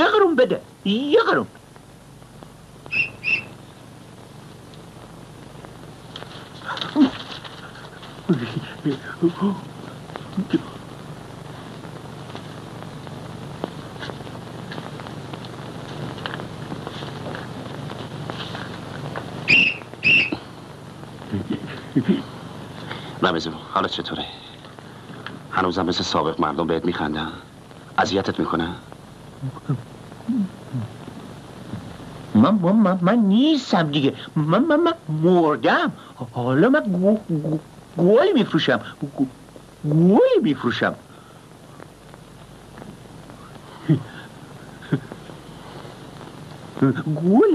یه قرون بده، یه قرون. رمزو حالا چطوره؟ هنوزم مثل سابق مردم بهت میخندن؟ اذیتت میکنن؟ من نیستم دیگه. من مردم. حالا من گوی میفروشم. گوی میفروشم. گول.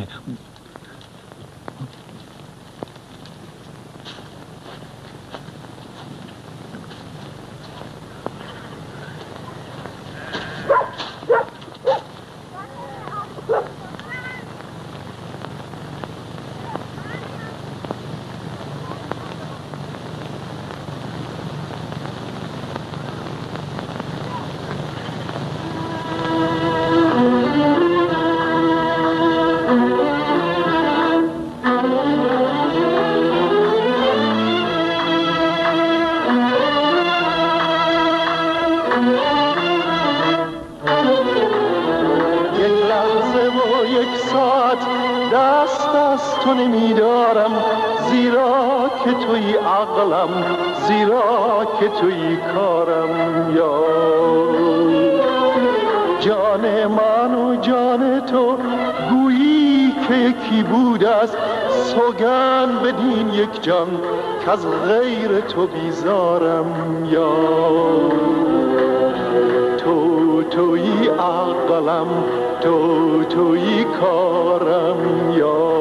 زیرا که توی کارم یا جان من و جان تو گویی که یکی بود است سوگند بدین یک جان که از غیر تو بیزارم یا توی عقلم توی کارم یا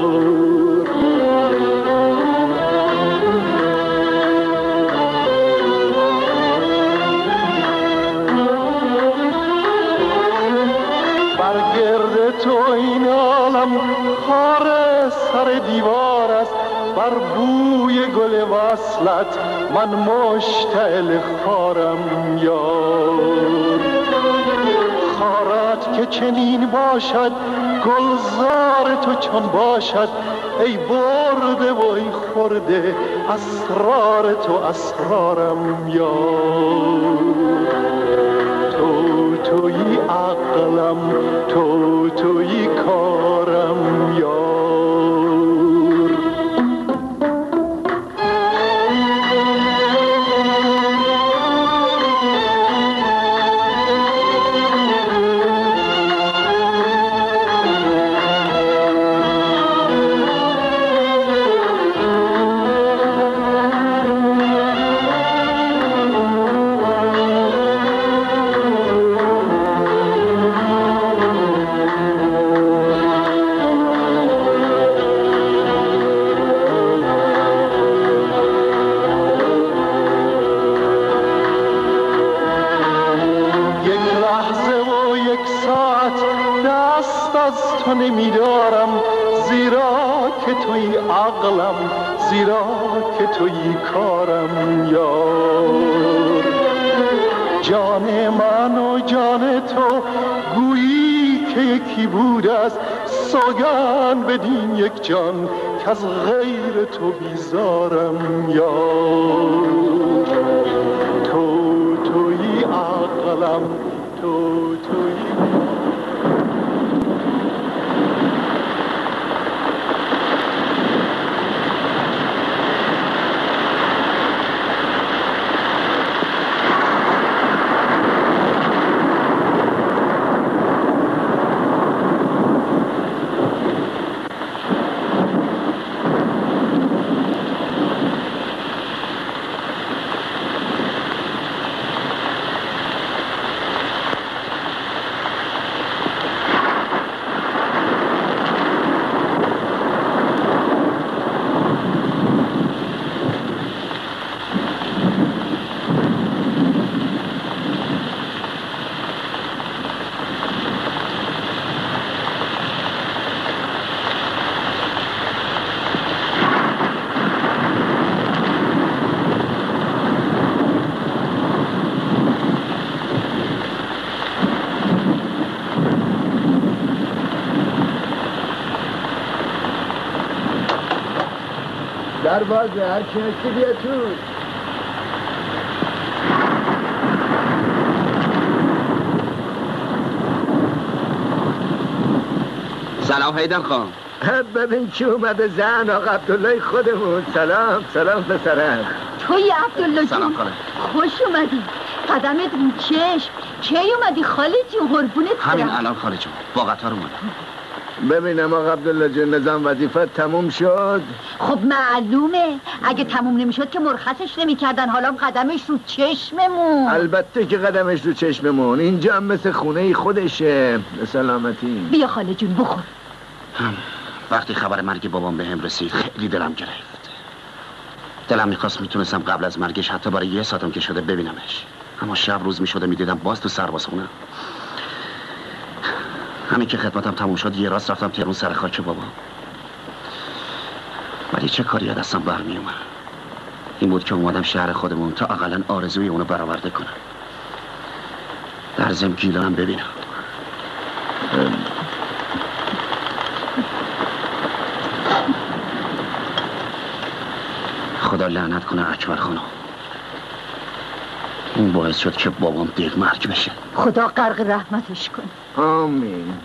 خار سر دیوار است بر بوی گل وصلت من مشتعل خارم یار خارت که چنین باشد گلزار تو چون باشد ای برده و ای خورده اسرار تو اسرارم یار توی عقلم توی کارم یار نمیدارم زیرا که توی عقلم زیرا که توی کارم یار جان من و جان تو گویی که یکی بود است سوگند بدین یک جان که از غیر تو بیزارم یار توی عقلم توی در بازه، هر کی هستی بیا تو. سلام حیدر خان. ببین کی اومده، زن آقا عبدالله خودمون. سلام پسرم. توی عبدالله جون. سلام خاله. خوش اومدی. قدمت رو چشم. کی اومدی خاله جون؟ قربونت همین برم. الان خاله جون با قطار اومدم. ببینم آقا عبدالله جون، نظام وظیفت تموم شد؟ خب معلومه اگه تموم نمیشد که مرخصش نمیکردن. حالا قدمش رو چشممون. البته که قدمش رو چشممون. اینجا هم مثل خونه خودشه. سلامتی. بیا خاله جون بخور. وقتی خبر مرگ بابام به هم رسید خیلی دلم گرفت. دلم میخواست میتونستم قبل از مرگش حتی برای 1 ساعتم که شده ببینمش، اما شب روز میشده میدیدم باز تو سربازخونه. همین که خدمتم تموم شد یه راست رفتم تهران سر خاک بابام. ولی چه کاری از دستم برمی اومد. این بود که اومدم شهر خودمون تا اقلا آرزوی اونو برآورده کنم. در ضمن گیلانم ببینم. خدا لعنت کنه اکبر خانم. اون باعث شد که بابام دیر مرگ بشه. خدا غرق رحمتش کنه. آمین.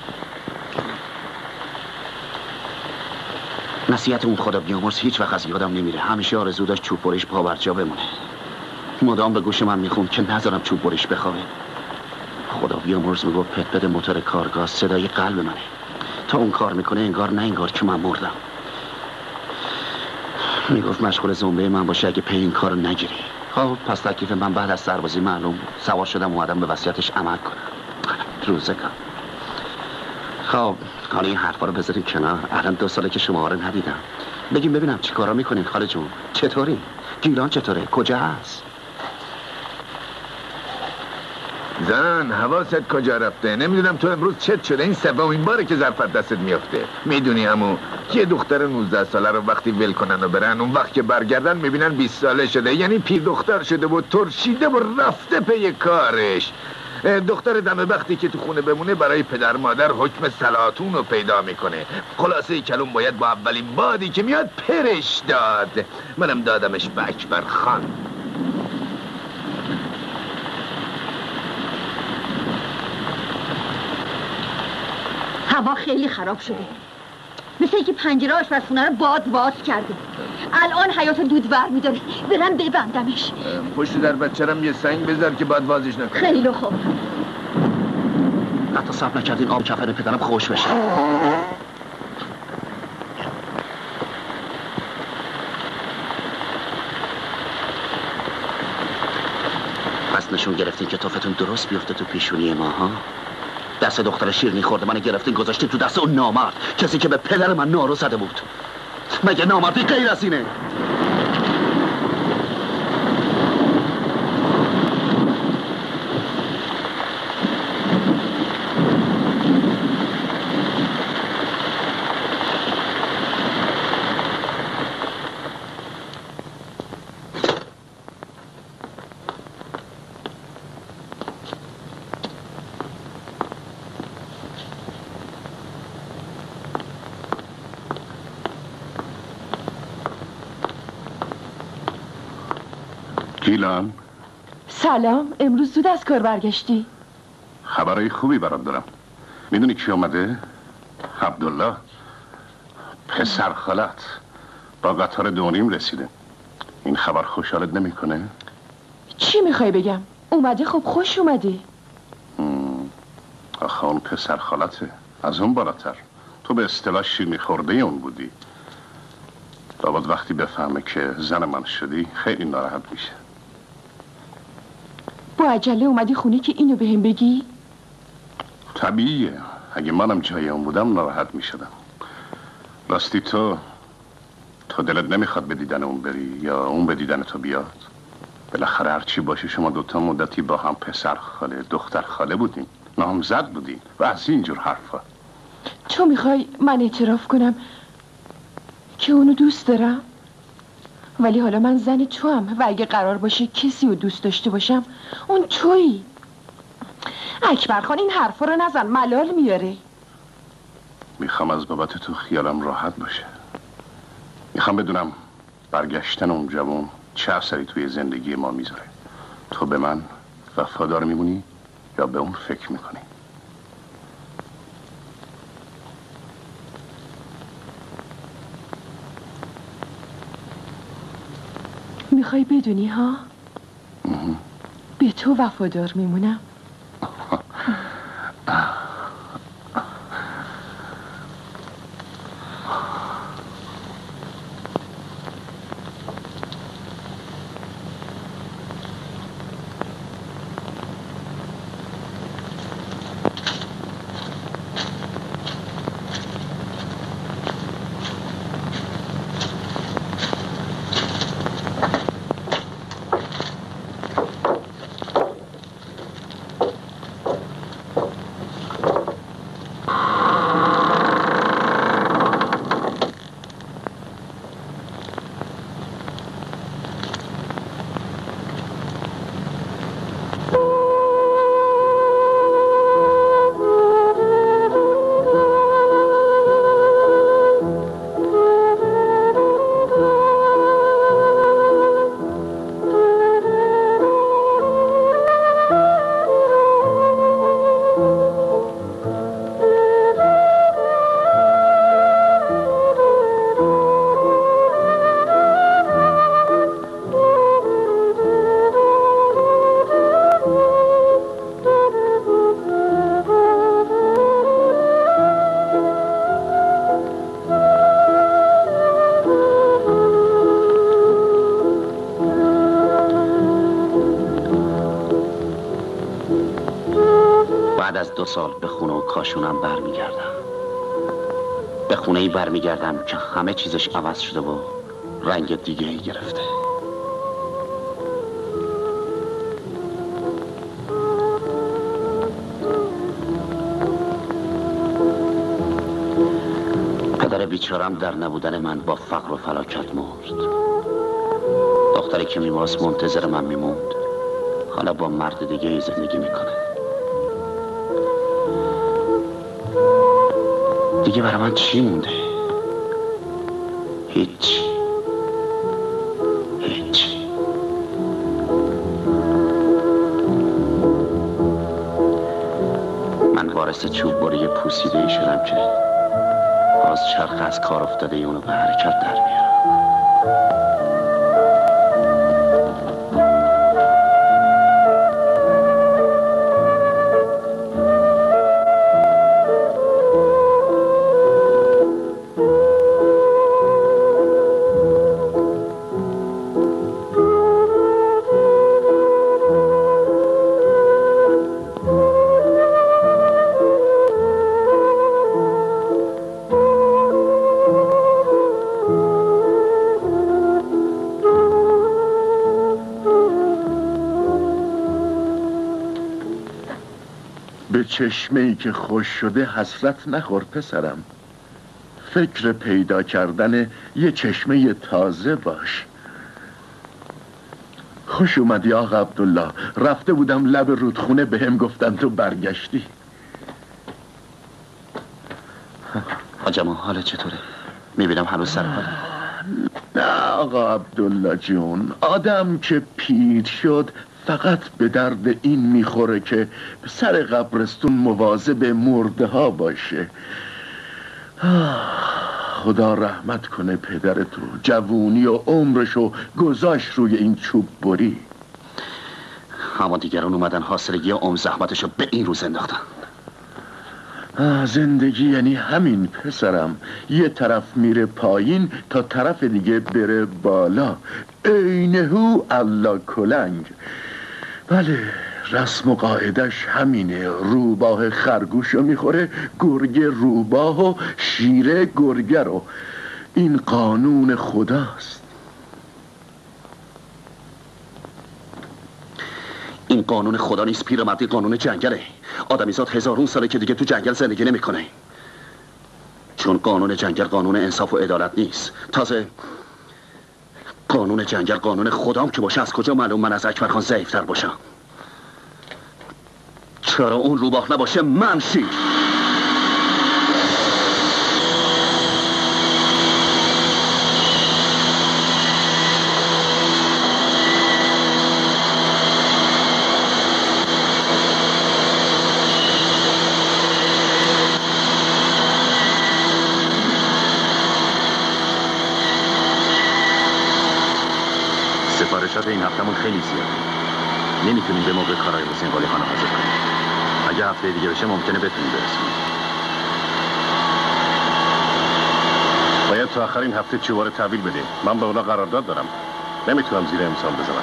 نصیحت اون خدا بیامرز هیچ وقت از یادم نمیره. همیشه آرزو داشت چوب بریش پا بر جا بمونه. مدام به گوش من میخوند که نذارم چوب بریش بخوابه. خدا بیامرز میگفت پت پت موتور کارگاه صدای قلب منه. تا اون کار میکنه انگار نه انگار که من مردم. میگفت مشغول زنبه من باشه اگه پی این کارو نگیری. خب پس تکلیف من بعد از سربازی معلوم بود. سوار شدم اومدم به وصیتش عمل کنم. روزگار. خب حالا این حرفا رو بذاریم کنار. الان 2 ساله که شما رو ندیدم. بگیم ببینم چی کارا میکنین خاله جون؟ چطوری؟ گیلان چطوره؟ کجا هست؟ زن حواست کجا رفته؟ نمیدونم تو امروز چت شده. این 3مین باره که ظرفت دستت میافته. میدونی عمو یه دختر 19 ساله رو وقتی ول کنن و برن، اون وقت که برگردن میبینن 20 ساله شده. یعنی پیر دختر شده و ترشیده و رفته پی کارش. دختر دم وقتی که تو خونه بمونه برای پدر مادر حکم سلاطون رو پیدا میکنه. خلاصه کلون باید با اولین بادی که میاد پرش داد. منم دادمش به اکبر خان. هوا خیلی خراب شده. مثل اینکه پنجره آشپزخونه رو باد باز کرده. الان حیاط دود ور میداره. برم ببندمش. پشت در بچه‌رم یه سنگ بذار که باد بازش نکنه. خیلی خوب. حتی صبر نکردین آب کفن پدرم خوش بشه. پس نشون گرفتین که توفتون درست بیفته تو پیشونی ما ها؟ دست دختر شیرینی خورده من گرفتین گذاشتین تو دست اون نامرد، کسی که به پدر من نارو زده بود. مگه نامردی غیر از اینه؟ گیلان سلام، امروز زود از کار برگشتی؟ خبرای خوبی برات دارم. میدونی کی اومده؟ عبدالله پسر خالت با قطار 2.5 رسیده. این خبر خوشحالت نمیکنه؟ چی میخوای بگم؟ اومده خب خوش اومده. آخه اون پسر خالته از اون بالاتر. تو به اصطلاح شیرینی خورده اون بودی. لابد وقتی بفهمه که زن من شدی خیلی ناراحت میشه. با عجله اومدی خونه که اینو بهم بگی؟ طبیعیه. اگه منم جای اون بودم ناراحت میشدم. راستی تو دلت نمیخواد به دیدن اون بری یا اون به دیدن تو بیاد؟ بالاخره هرچی باشه شما دوتا مدتی با هم پسر خاله دختر خاله بودین، نامزد بودین و از اینجور حرفا. تو میخوای من اعتراف کنم که اونو دوست دارم؟ ولی حالا من زن تو هم و اگه قرار باشه کسی رو دوست داشته باشم اون تویی. اکبر خان این حرفا رو نزن، ملال میاره. میخوام از بابت تو خیالم راحت باشه. میخوام بدونم برگشتن اون جوان چه اثری توی زندگی ما میذاره؟ تو به من وفادار میمونی یا به اون فکر میکنی؟ میخوای بدونی ها؟ به تو وفادار میمونم. بعد از 2 سال به خونه و کاشونم برمیگردم. به خونه‌ای برمیگردم که همه چیزش عوض شده و رنگ دیگه ای گرفته. پدر بیچارم در نبودن من با فقر و فلاکت مرد. دختری که میباس منتظر من میموند حالا با مرد دیگه ای زندگی میکنه. دیگه برای من چی مونده؟ هیچ. من وارث چوب بری پوسیده ای شدم که از چرخ از کار افتاده ای اونو به حرکت در میارم. چشمه‌ای که خوش شده حسرت نخور پسرم. فکر پیدا کردن یه چشمه تازه باش. خوش اومدی آقا عبدالله. رفته بودم لب رودخونه بهم گفتن تو برگشتی. حاج اما حال چطوره؟ میبینم هنوز سر حاله. نه آقا عبدالله جون، آدم که پیر شد فقط به درد این میخوره که سر قبرستون مواظب مرده ها باشه. خدا رحمت کنه پدر تو، جوونی و عمرشو گذاشت روی این چوب بری. اما دیگران اومدن حاصلگی عمر زحمتشو به این روز انداختن. زندگی یعنی همین پسرم، یه طرف میره پایین تا طرف دیگه بره بالا. عینهو الله کلنگ. بله، رسم و قاعدش همینه. روباه خرگوشو میخوره، گرگ روباه و شیره گرگه رو. این قانون خداست. این قانون خدا نیست پیرمرد، این قانون جنگله. آدمیزاد هزارون ساله که دیگه تو جنگل زندگی نمیکنه. چون قانون جنگل قانون انصاف و عدالت نیست. تازه قانون جنگل قانون خدام که باشه، از کجا معلوم من از اکبر خان ضعیف‌تر باشم؟ چرا اون روباه نباشه من شیر؟ سفارشات این هفتمون خیلی زیاده. نمیتونیم به موقع کارهای حسین قلی خانه حاضر کنیم. اگه هفته دیگه بشه ممکنه بتونیم برسونیم. باید تا آخر این هفته چوار تحویل بدیم. من به اونا قرارداد دارم. نمیتونم زیر امسال بزنم.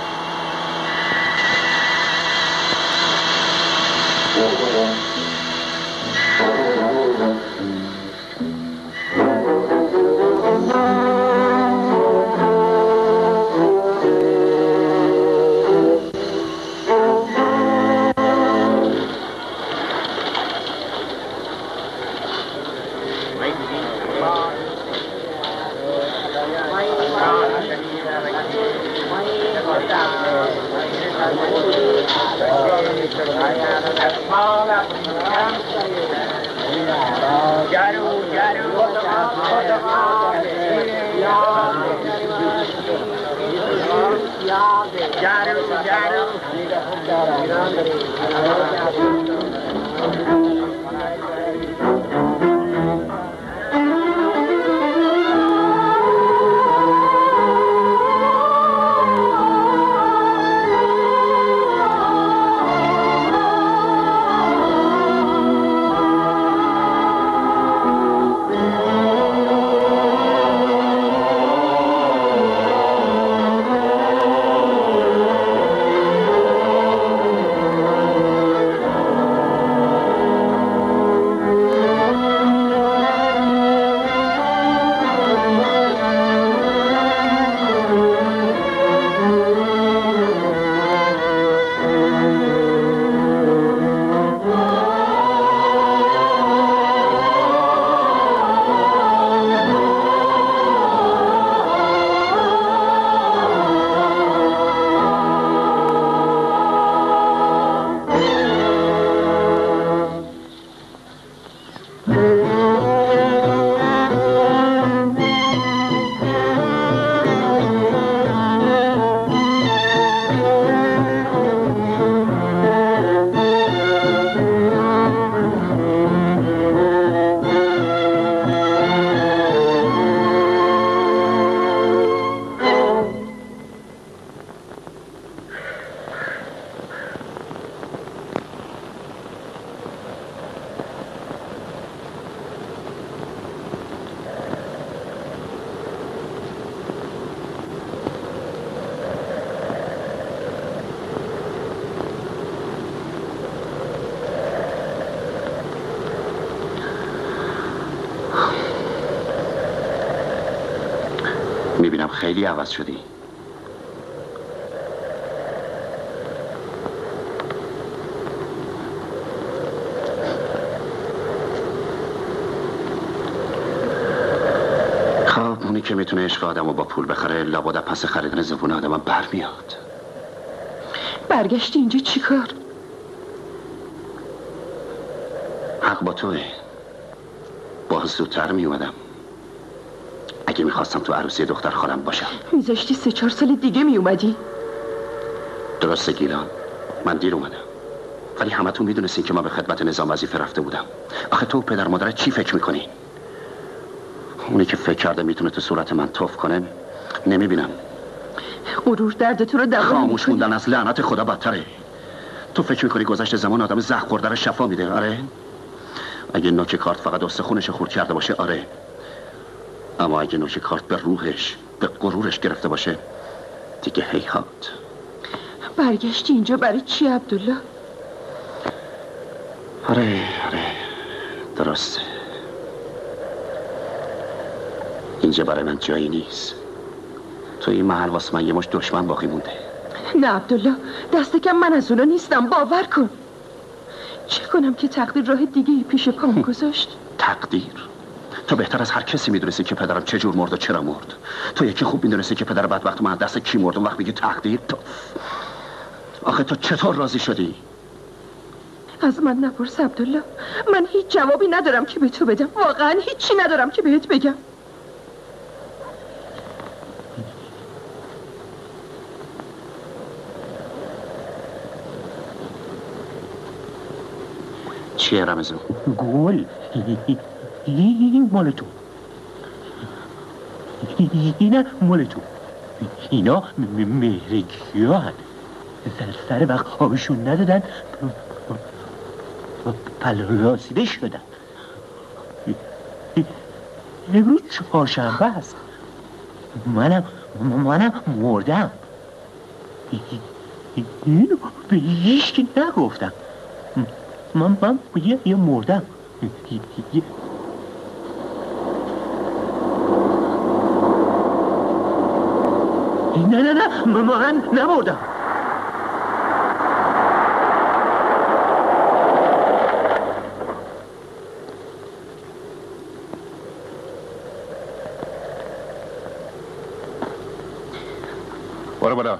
میبینم خیلی عوض شدی. خب اونی که میتونه عشق آدم رو با پول بخره لابد پس خریدن زبون آدم برمیاد. برگشتی اینجا چی کار؟ حق با توه. باز زودتر میومدم اگه میخواستم تو عروسی دختر خالم باشم. میذاشتی 3-4 سال دیگه میومدی؟ درسته گیلان، من دیر اومدم، ولی همه تو میدونستین که من به خدمت نظام وظیفه رفته بودم. آخه تو پدر مادرت چی فکر میکنی؟ اونی که فکر کرده میتونه تو صورت من توف کنه نمیبینم. غرور درد تو رو دوام خاموش موندن از لعنت خدا بدتره. تو فکر میکنی گذشت زمان آدم زخم خورده رو شفا میده؟ آره. اگه نوک کارت فقط استخونش خورد کرده باشه آره، اما اگه نوک کارت به روحش به غرورش گرفته باشه دیگه هیهات. برگشتی اینجا برای چی عبدالله؟ آره درسته، اینجا برای من جایی نیست. تو این محل واسه من یه مش دشمن باقی مونده. نه عبدالله، دست کم من از اونا نیستم، باور کن. چه کنم که تقدیر راه دیگه پیش پام گذاشت؟ تقدیر؟ تو بهتر از هر کسی میدونستی که پدرم چه جور مرد و چرا مرد. تو یکی خوب میدونستی که پدر بدبخت من دست کی مرد. اون وقت میگی تقدیر؟ تو آخه تو چطور راضی شدی؟ از من نپرس عبدالله، من هیچ جوابی ندارم که به تو بدم. واقعا هیچی ندارم که بهت بگم. چیه رمزو؟ گل. این مال تو. اینه مال تو. اینا مهرگیان سر وقت آبشون ندادن پلاسیده شدن. امروز چهارشنبه است. منم مردم. اینو به هیچکی نگفتم. من یه مردم. نه من نمردم. برو برو.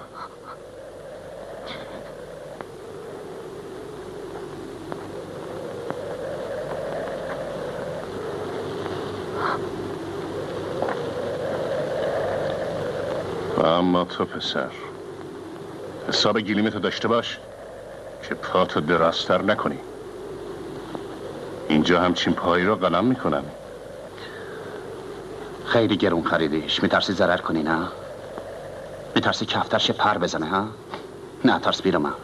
اما تو پسر حساب گلیمتو داشته باش که پاتو دراستر نکنی. اینجا همچین پایی رو قلم میکنن. خیلی گرون خریدیش. میترسی ضرر کنی نه؟ میترسی کفترش پر بزنه ها؟ نه ترس بیر من.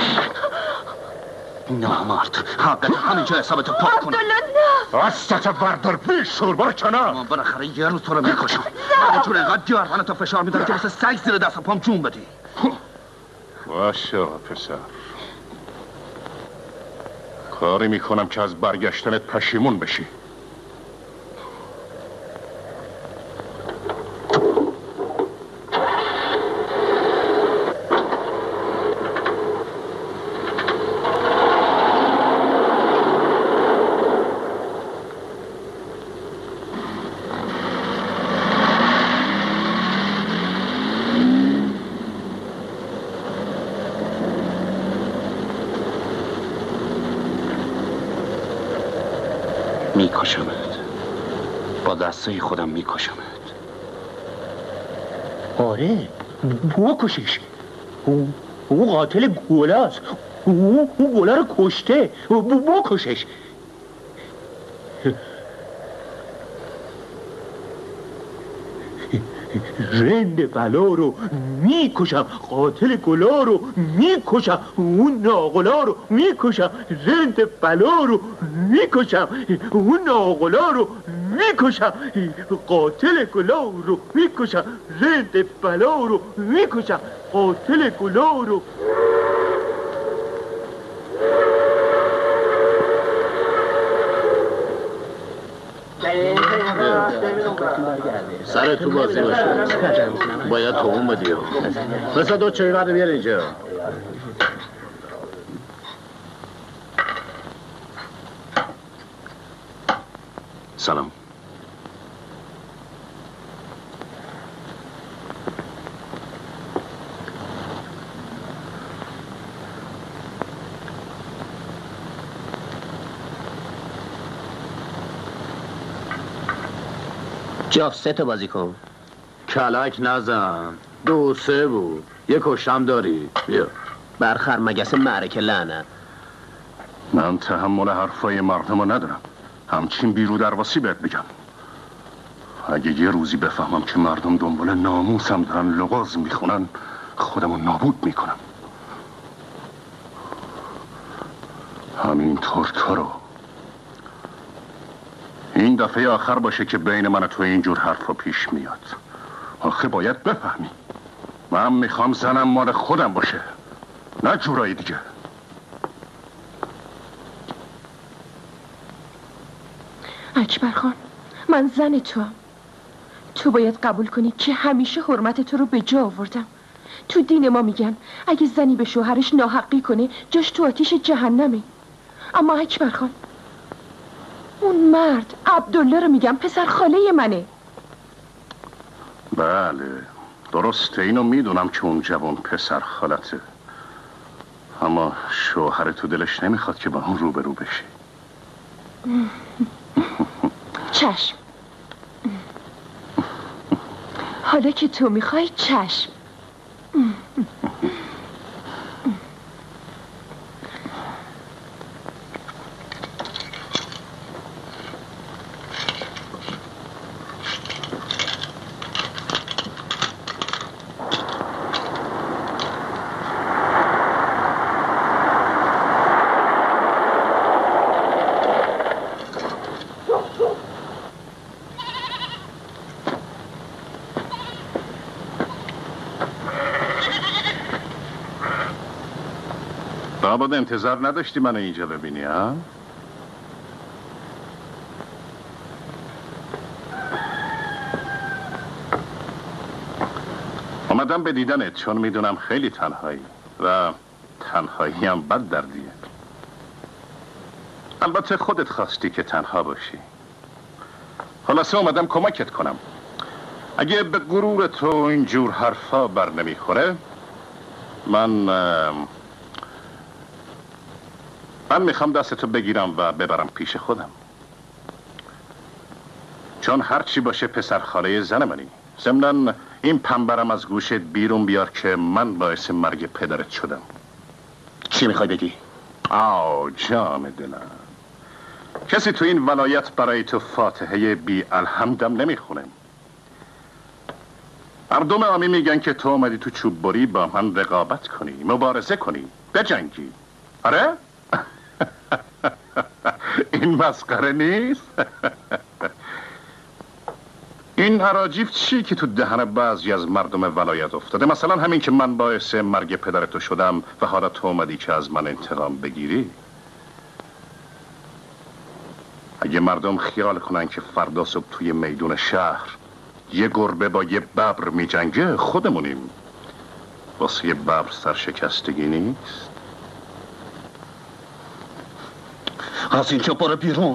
نامرد حقت همینجا حسابتو پاک کنه. عبدالله نه. راستت بردار بیشور برو کنار. من بالاخره یه روز تو رو میکشم. من چون اینقدر گردنتو فشار میدم که مثل سگ زیر دست و پام جون بدی. باشه پسر، کاری میکنم که از برگشتنت پشیمون بشی. میکشمت. با دسته خودم میکشمت. آره بکشش. او قاتل گولاست. او گولا رو کشته. بکشش. رند بلا رو میکشم. قاتل گلا رو میکشم. اون ناقلا رو میکشم. رند بلا رو میکشم. اون ناقلا رو میکشم. قاتل گلا رو میکشم. رند بلا رو میکشم. قاتل گلا رو. سر تو بازی باشه. باید توهم بدی. مثلا دو چایی برده بیار اینجا. سلام. جاف 3 تا بازی کن. کلک نزن. 2 3 بود. یه کشتم داری. بیا. برخر مگس معرکه لعنت. من تحمل حرفای مردم رو ندارم. همچین بیرو درواسی بهت بگم. اگه یه روزی بفهمم که مردم دنبال ناموسم دارن لغاز میخونن خودمو نابود میکنم. همینطور تو رو. این دفعه آخر باشه که بین من و تو اینجور حرفا پیش میاد. آخه باید بفهمی من میخوام زنم مال خودم باشه، نه جورایی دیگه. اکبر خان، من زن تو باید قبول کنی که همیشه حرمت تو رو به جا آوردم. تو دین ما میگن اگه زنی به شوهرش ناحقی کنه جاش تو آتیش جهنمه. اما اکبر خان، اون مرد عبدالله رو میگم، پسر خاله منه. بله درسته، اینو میدونم که اون جوان پسر خالته، اما شوهر تو دلش نمیخواد که با اون روبرو بشی. چشم. حالا که تو میخوای چشم. لابد انتظار نداشتی من اینجا ببینی ها؟ اومدم به دیدنت چون میدونم خیلی تنهایی و تنهایی هم بد دردیه. البته خودت خواستی که تنها باشی. خلاصه اومدم کمکت کنم. اگه به غرور تو اینجور حرفا بر نمیخوره من میخوام دستتو بگیرم و ببرم پیش خودم، چون هرچی باشه پسر خاله زن منی. ضمناً این پنبرم از گوشت بیرون بیار که من باعث مرگ پدرت شدم. چی میخوای بگی؟ جان دلم، کسی تو این ولایت برای تو فاتحه بی الحمدم نمیخونه. مردم عامی میگن که تو اومدی تو چوب بری با من رقابت کنی، مبارزه کنی، بجنگی. آره؟ این مسخره نیست؟ این عراجیف چی که تو دهن بعضی از مردم ولایت افتاده؟ مثلا همین که من باعث مرگ پدرتو شدم و حالا تو اومدی که از من انتقام بگیری. اگه مردم خیال کنن که فردا صبح توی میدون شهر یه گربه با یه ببر می جنگه، خودمونیم. واسه یه ببر سرشکستگی نیست. از اینجا برو بیرون.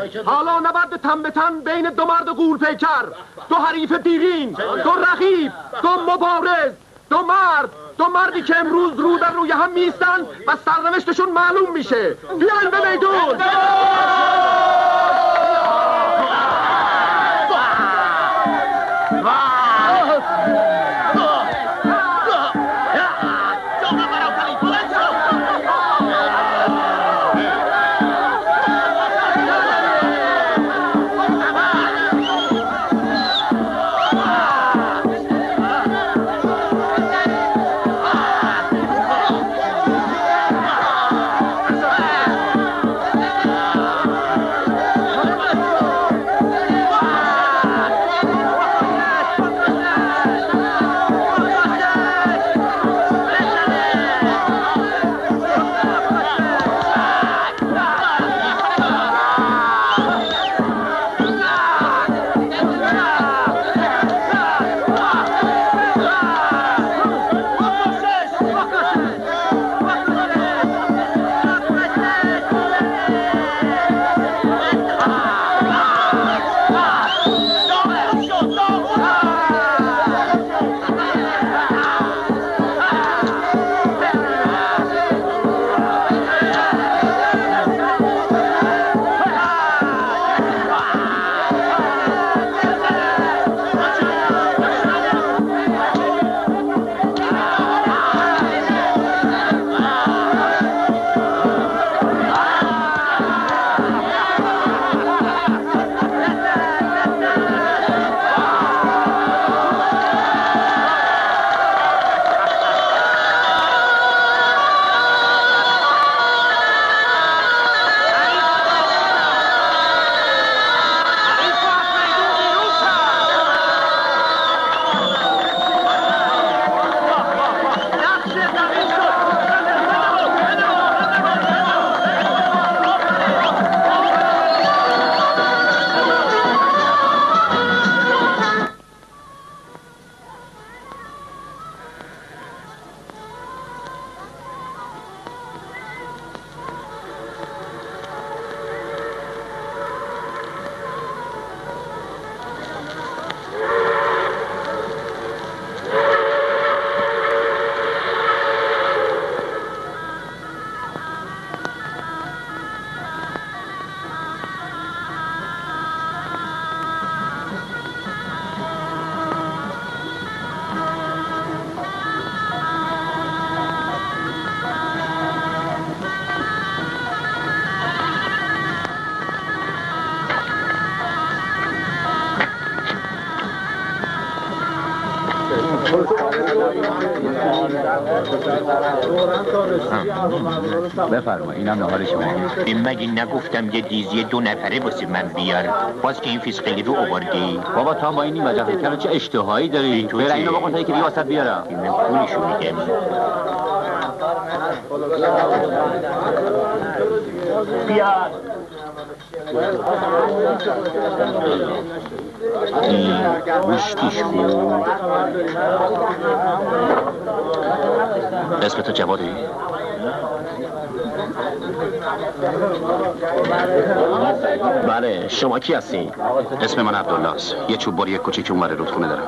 حالا نبرد تن به تن بین دو مرد غول پیکر، دو حریف دیرین، دو رقیب، دو مبارز، دو مردی که امروز رو در روی هم میستن و سرنوشتشون معلوم میشه. بیاین به میدون. بفرما اینم نهار شما. مگه نگفتم یه دیزی 2 نفره واسه من بیار؟ باز که این فیسقلی رو آوردی. بابا تا با این وجه فکر چه اشتهایی داری؟ برای اینو بقول تا که بیاست بیارم. من پولشو میدم. بیار. گوشتیش خوب. اسم تو جوادی؟ بله، شما کی هستین؟ اسم من عبدالله است. یه چوب باری کوچیک اونور رودخونه دارم.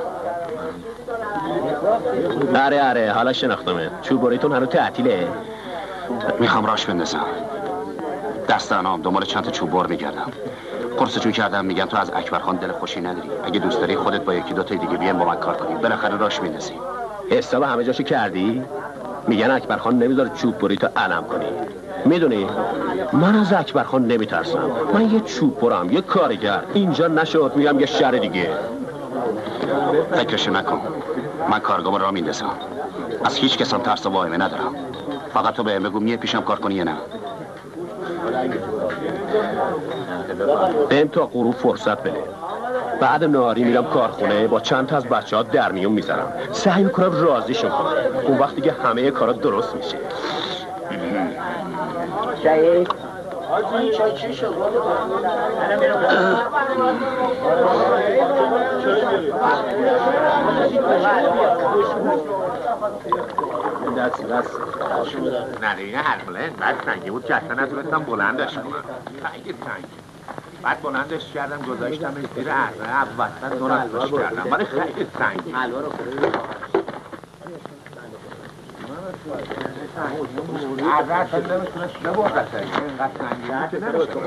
آره حالا شناختمه. چوب باریتون هنوز تعطیله. میخوام راش بندازم. دست انام دنبال چند تا چوب بار میگردم. قرصشون کردم میگن تو از اکبرخان دل خوشی نداری. اگه دوست داری خودت با 1-2 تا دیگه بیایم با من کار کنیم. بالاخره راش میندازی. حساب همه جاشو کردی؟ میگن اکبرخان نمیذاره چوب بری تو علم کنی. میدونی من از اکبرخان نمیترسم. من یه چوب برم، یه کارگر. اینجا نشد میگم یه شهر دیگه. فکرشو نکن. من کارگاه را میندازم. از هیچ کسم ترس و واهمه ندارم. فقط تو بهم بگو میای پیشم کار کنی یا نه. بهم تا غروب فرصت بده. بعد نهاری میرم کارخونه با چند تا از بچه‌ها در میون میزنم. سعی میکنم راضیشون کنم. اون وقتی که همه کارا درست میشه. شهید نه دیگه هر بلند بعد سنگی بود که اصلا نتونستم بلندش کنم. خیلی سنگی. بعد بلندش کردم گذاشتم زیر عقب وسط دو نفرش کردم ولی خیلی سنگی عرص نمیتونست ببرد اینقدر سنگی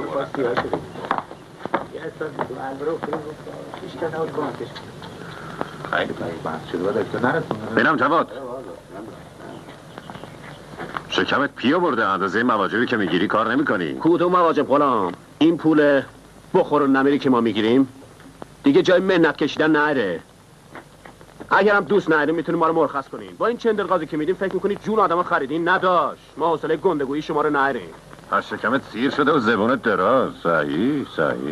خیلی بند شده و دکتر نرسونه بینم جواد شکمت پیو برده اندازه مواجبی که میگیری کار نمی کنی کدوم مواجب غلام؟ این پول بخور و نمیری که ما میگیریم دیگه جای منت کشیدن نره. اگرم دوست نداریم میتونیم ما رو مرخص کنین. با این چندرغازی که میدیم فکر میکنید جون آدمو خریدین؟ نداشت. ما حوصله گندگویی شما رو نریم. پس شکمت سیر شده و زبونت دراز. صحیح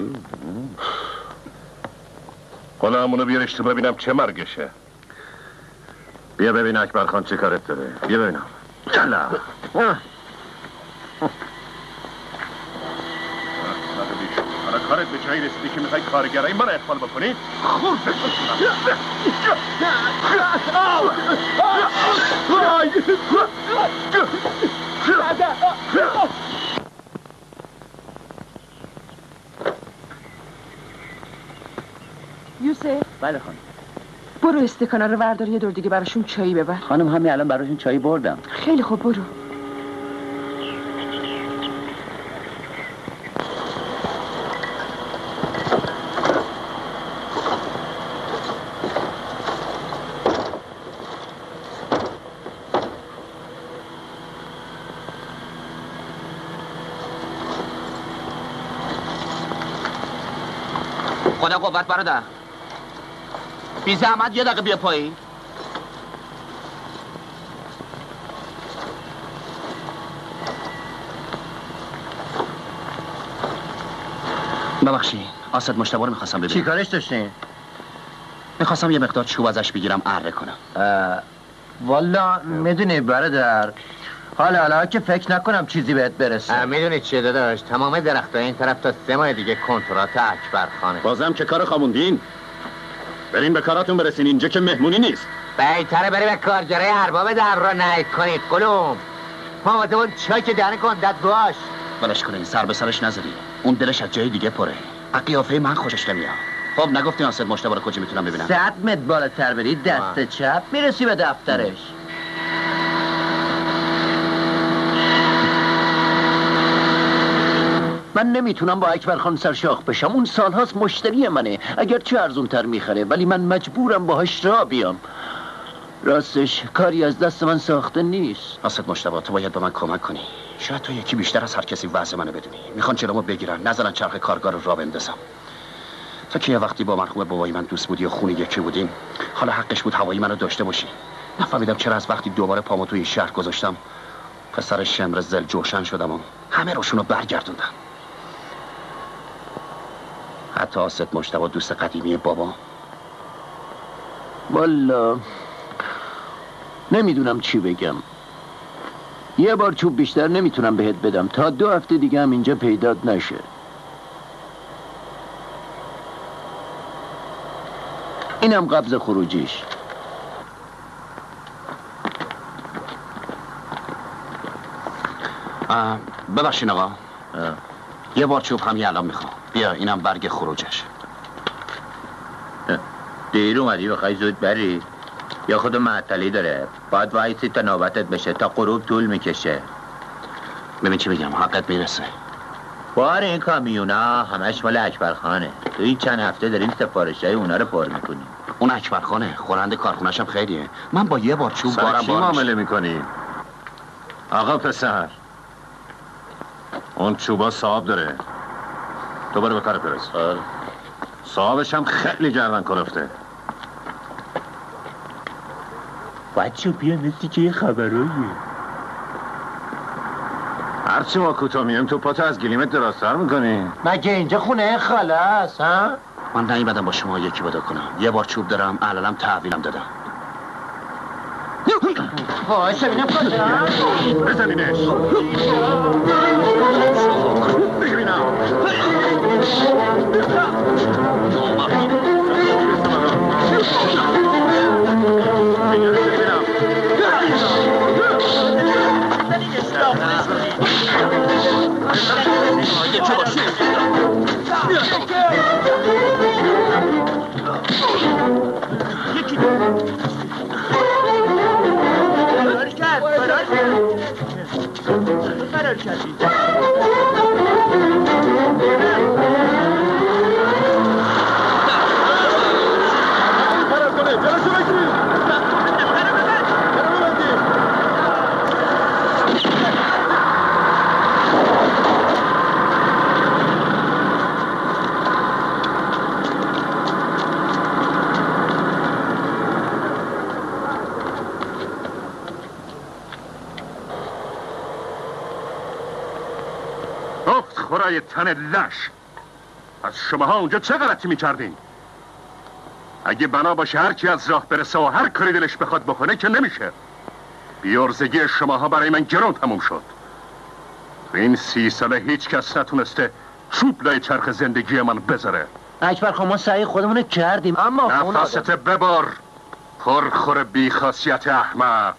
غلامونو بیارش تو ببینم چه مرگشه. بیا ببین اکبر خان چه کارت داره. بیا ببینم. چلا حالا کارت به جایی رسیدی که میخوای کارگرای من اخفال بکنی؟ خورد یوسف. بله خانم. برو استکانا رو وردار یه دور دیگه براشون چایی ببر. خانم همین الان براشون چایی بردم. خیلی خوب برو. خدا قوت برادر. بی زحمت یه دقیقه بیا پایین. ببخشید آسد مشتبه رو میخواستم ببینم. چی کارش داشتین؟ میخواستم یه مقدار چوب ازش بگیرم اره کنم. والا میدونی برادر حالا که فکر نکنم چیزی بهت برسه. میدونی چیه داداش؟ تمام درختای این طرف تا 3 ماه دیگه کنترات اکبر خانه. بازم که کار خاموندین؟ برین به کاراتون برسین، اینجا که مهمونی نیست. بهتره بری به کارگرای ارباب در را نهید کنید قلوم. ما واسه اون چاک دهن کندت باش. ولش کنین سر به سرش نذاری. اون دلش از جای دیگه پره. قیافه من خوشش نمیاد. خب نگفتین آسد مشتبه رو کجا میتونم ببینم؟ 100 متر بالاتر بری دست چپ میرسی به دفترش. من نمیتونم با اکبر خان سرشاخ بشم. اون سالهاست مشتری منه، اگر چه ارزون تر میخره، ولی من مجبورم باهاش را بیام. راستش کاری از دست من ساخته نیست. آسد مشتبه تو باید به من کمک کنی. شاید تو یکی بیشتر از هر کسی وضع منو بدونی. میخوان جلومو بگیرن، نذارن چرخ کارگار رو راه بندازم. تو که یه وقتی با مرحوم بابای من دوست بودی و خونه یکی بودیم، حالا حقش بود هوایی منو داشته باشی. نفهمیدم چرا از وقتی دوباره پامو توی این شهر گذاشتم پسر شمر زل جوشن شدم و همه روشونو برگردوندم. حتی آسد مشتبه دوست قدیمی بابا. والا نمیدونم چی بگم. یه بار چوب بیشتر نمیتونم بهت بدم تا 2 هفته دیگه هم اینجا پیدات نشه. اینم قبض خروجیش. ببخشین آقا، یه بار چوب هم یه الان میخوام. بیا اینم برگ خروجش. دیر اومدی بخوای زود بری؟ یا خود معطلی داره، باید وایسی تا نوبتت بشه، تا غروب طول میکشه. ببین چی بگم، حقت میرسه. بار این کامیونا همش مال اکبر خانه. تو این چند هفته داریم سفارشای اونا رو پر میکنیم. اون اکبر خانه خورنده کارخونه‌شم خیلیه. من با یه بار چوب بارم چی معامله میکنی؟ آقا پسر اون چوبا صاحب داره، تو برو به کار برس. صاحبش هم خیلی گردن کلفته. بچه بیا نزدی که یه خبراییه. هرچی ما کوتا میم تو پاتو از گلیمت درازتر میکنی. مگه اینجا خونه خاله است ها؟ من نیومدم با شما یکی بدا کنم. یه بار چوب دارم الانم تحویلم دادم. باشه بینم کجا؟ بزنینش. ببینم. فرار کردی. فرار کنه جلوشو بگیرید. خورای تن لش. از شماها اونجا چه غلطی میکردین؟ اگه بنا باشه هر کی از راه برسه و هر کاری دلش بخواد بکنه که نمیشه. بیارزگی شماها برای من گران تموم شد. تو این 30 ساله هیچ کس نتونسته چوب لای چرخ زندگی من بذاره. اکبر خان ما سعی خودمونو کردیم اما نفست ببار پرخور بیخاصیت احمق.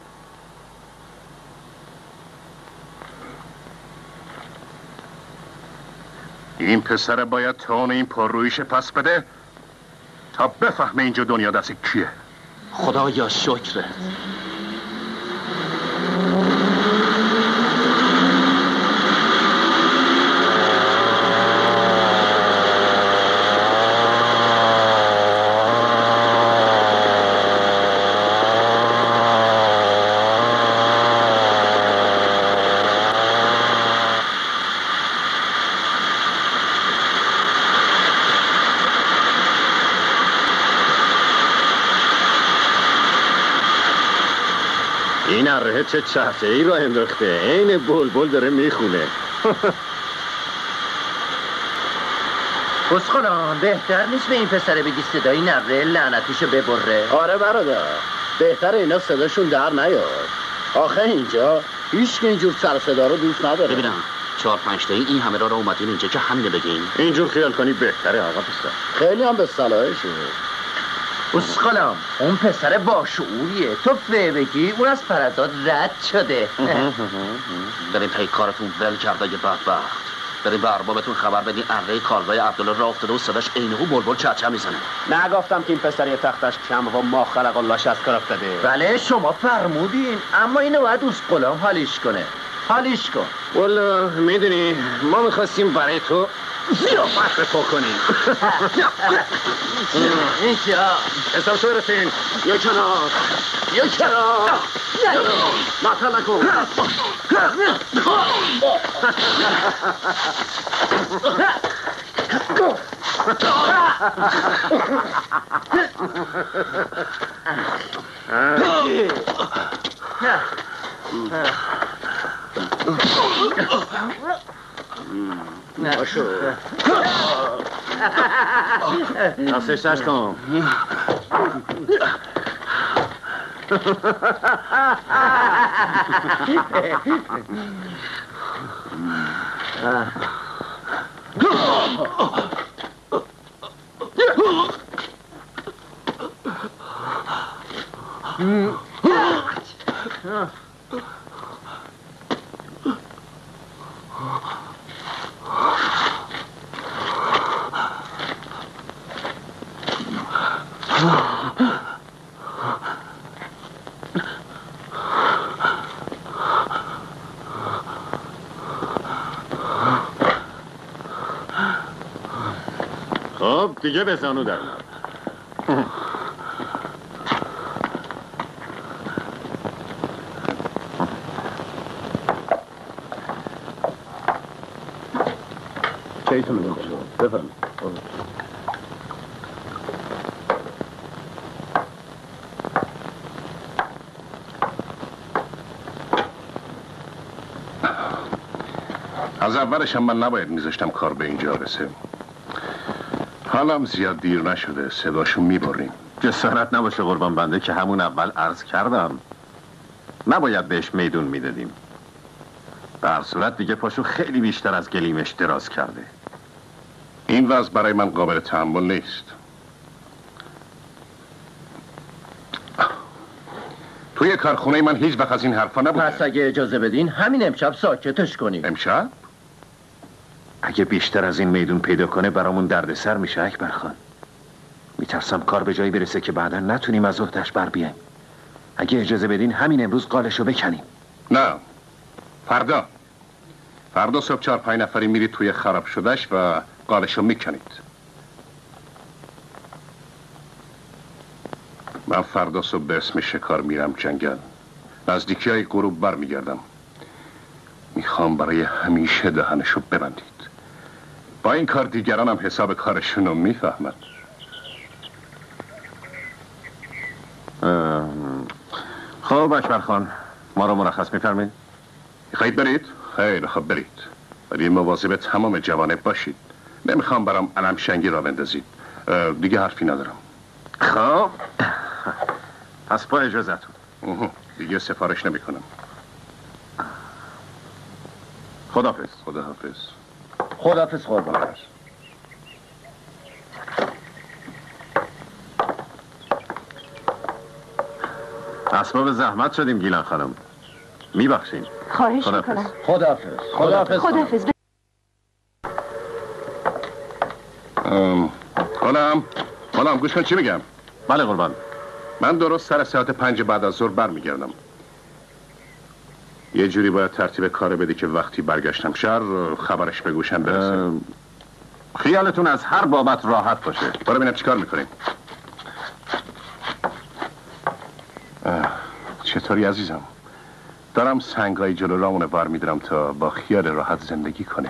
این پسر باید تون این پررویش پس بده تا بفهمه اینجا دنیا دست کیه. خدایا شکره. این اره چه چهچه ای را انداخته، عین بلبل داره میخونه. بسخونان بهتر نیست به این پسره بگی صدای نره لعنتیشو ببره؟ آره برادر، بهتر اینا صداشون در نیاد. آخه اینجا هیچ که اینجور سر صدا رو دوست نداره. ببینم 4-5 تایی این همه را اومدین اینجا که همینه بگین. اینجور خیال کنی بهتره آقا پسر. خیلی هم به صلاحشه. بسخونان اون پسر باشعوریه، تو فه بگی اون از فرزاد رد شده. بریم پی کارتون ول کرده یه بدبخت. بریم به اربابتون خبر بدین اره کالبای عبدالله را افتاده و صداش عینه و بلبل چهچه میزنه. نگفتم که این پسر یه تختش کم و ما خلق اللهش از کار افتاده. بله شما فرمودین، اما اینو باید اسقلام حالیش کنه. حالیش کن. والا میدونی ما میخواستیم برای تو زیافت رفا کنیم. اینجا حساب شو رسین. یه کنار مطل نکن. باشو دستش تش کن. خب دیگه به زانو در چیتون رو بفرمید. از اولش هم من نباید میذاشتم کار به اینجا رسه. حالم زیاد دیر نشده، صداشو میبریم. جسارت نباشه قربان بنده که همون اول عرض کردم نباید بهش میدون میدادیم. به هر صورت دیگه پاشو خیلی بیشتر از گلیمش دراز کرده. این وضع برای من قابل تحمل نیست. توی کارخونه من هیچ وقت از این حرفا نبوده. پس اگه اجازه بدین همین امشب ساکتش کنیم. امشب؟ اگه بیشتر از این میدون پیدا کنه برامون دردسر میشه اکبر خان. میترسم کار به جایی برسه که بعدا نتونیم از عهده‌اش بر بیایم. اگه اجازه بدین همین امروز قالشو بکنیم. نه، فردا. فردا صبح 4-5 نفری میرید توی خراب شدهش و قالشو میکنید. من فردا صبح به اسم شکار میرم جنگل. نزدیکی های غروب بر میگردم. میخوام برای همیشه دهنشو ببندید. با این کار دیگران هم حساب کارشونو میفهمند. خب اکبر خان، ما رو مرخص میفرمایید؟ میخواید برید؟ خیلی خب برید، ولی مواظب تمام جوانب باشید. نمیخوام برام علم شنگی را بندازید. دیگه حرفی ندارم. خب پس با اجازتون دیگه سفارش نمیکنم. خداحافظ. خداحافظ. خداحافظ قربان. اسباب زحمت شدیم گیلان خانم، میبخشین. خواهش میکنم. خداحافظ. خداحافظ. خداحافظ. غلام گوش کن چی میگم. بله قربان. من درست سر ساعت 5 بعد از ظهر برمیگردم. یه جوری باید ترتیب کار بدی که وقتی برگشتم شهر خبرش به گوشم برسه. خیالتون از هر بابت راحت باشه. برو ببینم چیکار میکنیم. چطوری عزیزم؟ دارم سنگای جلو رامونو بر میدارم تا با خیال راحت زندگی کنیم.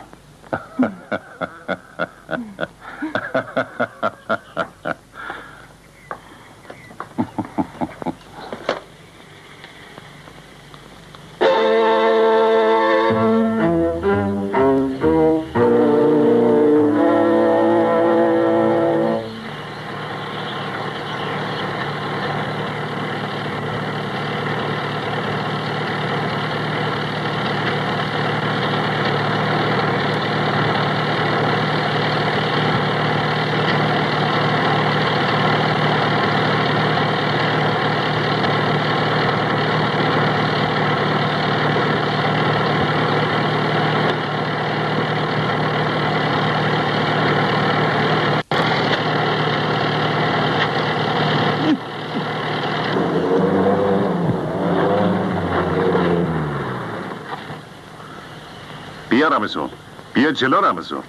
بیا رمزون، بیا جلو رمزون.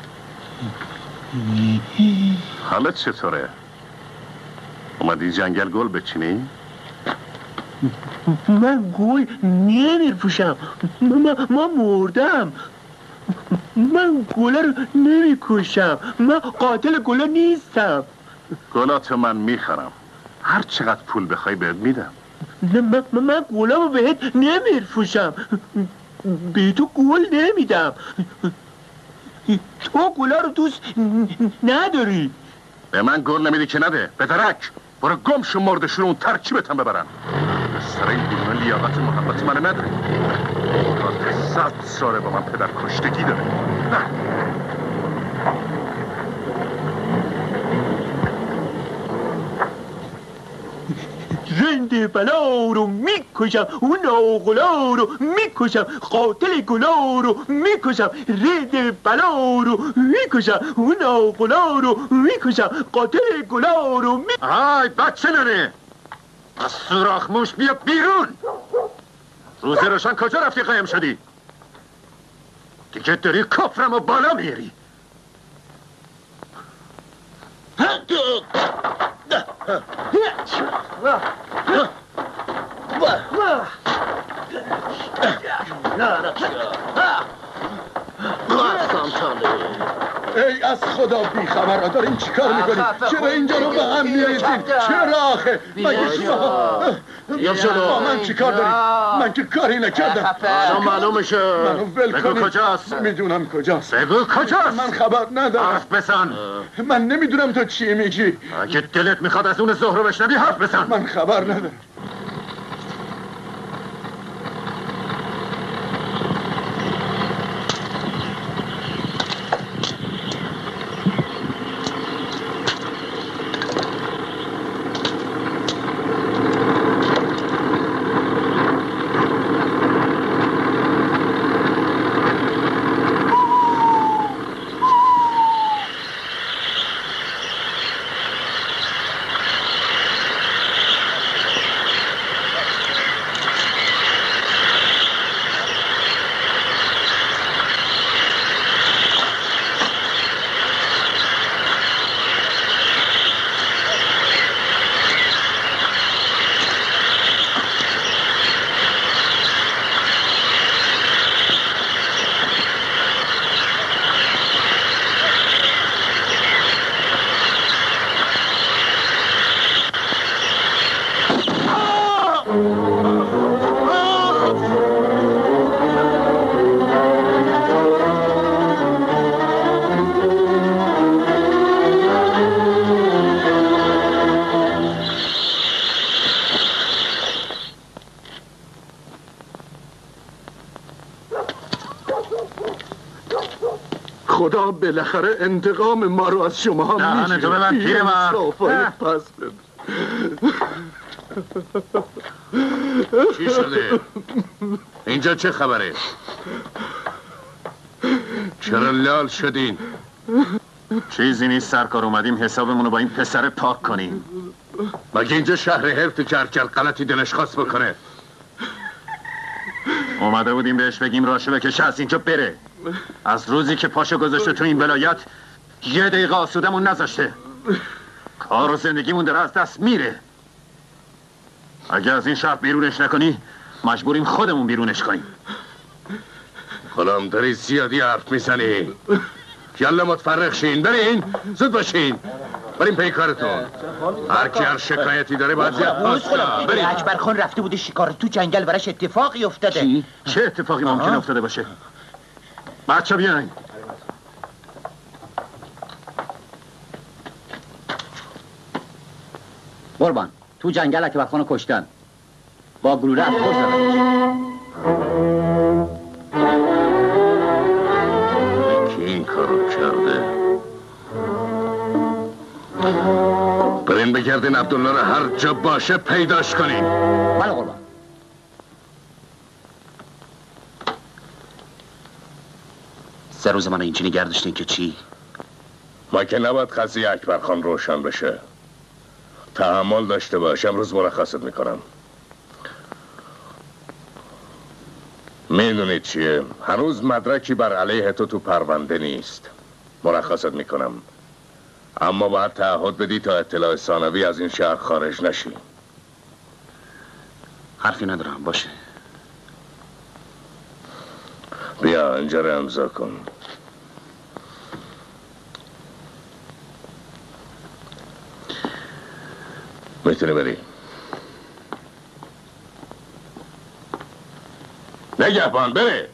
حالت چطوره؟ اومدی جنگل گل بچینی؟ من گل نمیپوشم. من مردم. من گله رو نمیکشم. من قاتل گله نیستم. گلاتو من میخرم. هر چقدر پول بخوای بهت میدم. من گله رو بهت نمیفروشم. به تو گل نمیدم. تو گله رو دوست نداری. به من گل نمیدی که نده. به درک برو گم شو مردشون اون ترکیبتم ببرن. سر این گونه لیاقت محبت من نداری. تا 100 ساله با من پدر کشتگی داره. نه رند بلا رو میکشم. اون ناغلا رو میکشم. قاتل گلا رو میکشم. رند بلا رو میکشم. اون ناغلا رو میکشم. قاتل گلا رو آی بچه ننه، از سوراخ موش بیا بیرون. روز روشن کجا رفتی قایم شدی؟ دیگه داری کفرم و بالا میری. ای از خدا بیخبر دارین چی کار میکنین؟ چرا اینجا رو به هم میریزین؟ چرا آخه؟ مگه شما یا جلو من چی کار دارین؟ من که کاری نکردم. الان معلوم میشه. منو ول بگو کنین. کجاست؟ میدونم کجاست. بگو کجاست؟ من خبر ندارم. حرف بزن. من نمیدونم تو چی میگی. اگه دلت میخواد از اون زهرو بشنوی حرف بزن. من خبر ندارم. خدا بالاخره انتقام ما رو از شما میگیره. نه تو به من پیر من پس چی شده؟ اینجا چه خبره؟ چرا لال شدین؟ چیزی نیست سرکار، اومدیم حسابمون رو با این پسر پاک کنیم. مگه اینجا شهر حرف که هرچه غلطی دلش خواست بکنه؟ اومده بودیم بهش بگیم راشه بکشه از اینجا بره. از روزی که پاشو گذاشته تو این ولایت یه دقیقه آسودمون نذاشته. کار و زندگیمون داره از دست میره. اگه از این شهر بیرونش نکنی مجبوریم خودمون بیرونش کنیم. غلام داری زیادی حرف میزنی. یالا متفرق شین، برین زود باشین، بریم پی کارتون. هر کی هر شکایتی داره باید زیاد پاس بریم. اکبر خان رفته بوده شکار تو جنگل، براش اتفاقی افتاده. چه اتفاقی ممکن افتاده باشه؟ بچه بیاین. قربان تو جنگل اکبر خانو کشتن، با گلوله از خور زدنش. کی این کارو کرده؟ برین بگردین عبدالله رو هر جا باشه پیداش کنین. بله قربان. سه روز من اینجا نگه داشتین که چی؟ ما که نباید قضیه اکبر خان روشن بشه. تحمل داشته باش، امروز مرخصت میکنم. میدونید چیه؟ هنوز مدرکی بر علیه تو پرونده نیست. مرخصت میکنم، اما باید تعهد بدی تا اطلاع ثانوی از این شهر خارج نشی. حرفی ندارم، باشه. بیا اینجا رو امضا کن. میتونی بری. نگهبان بره.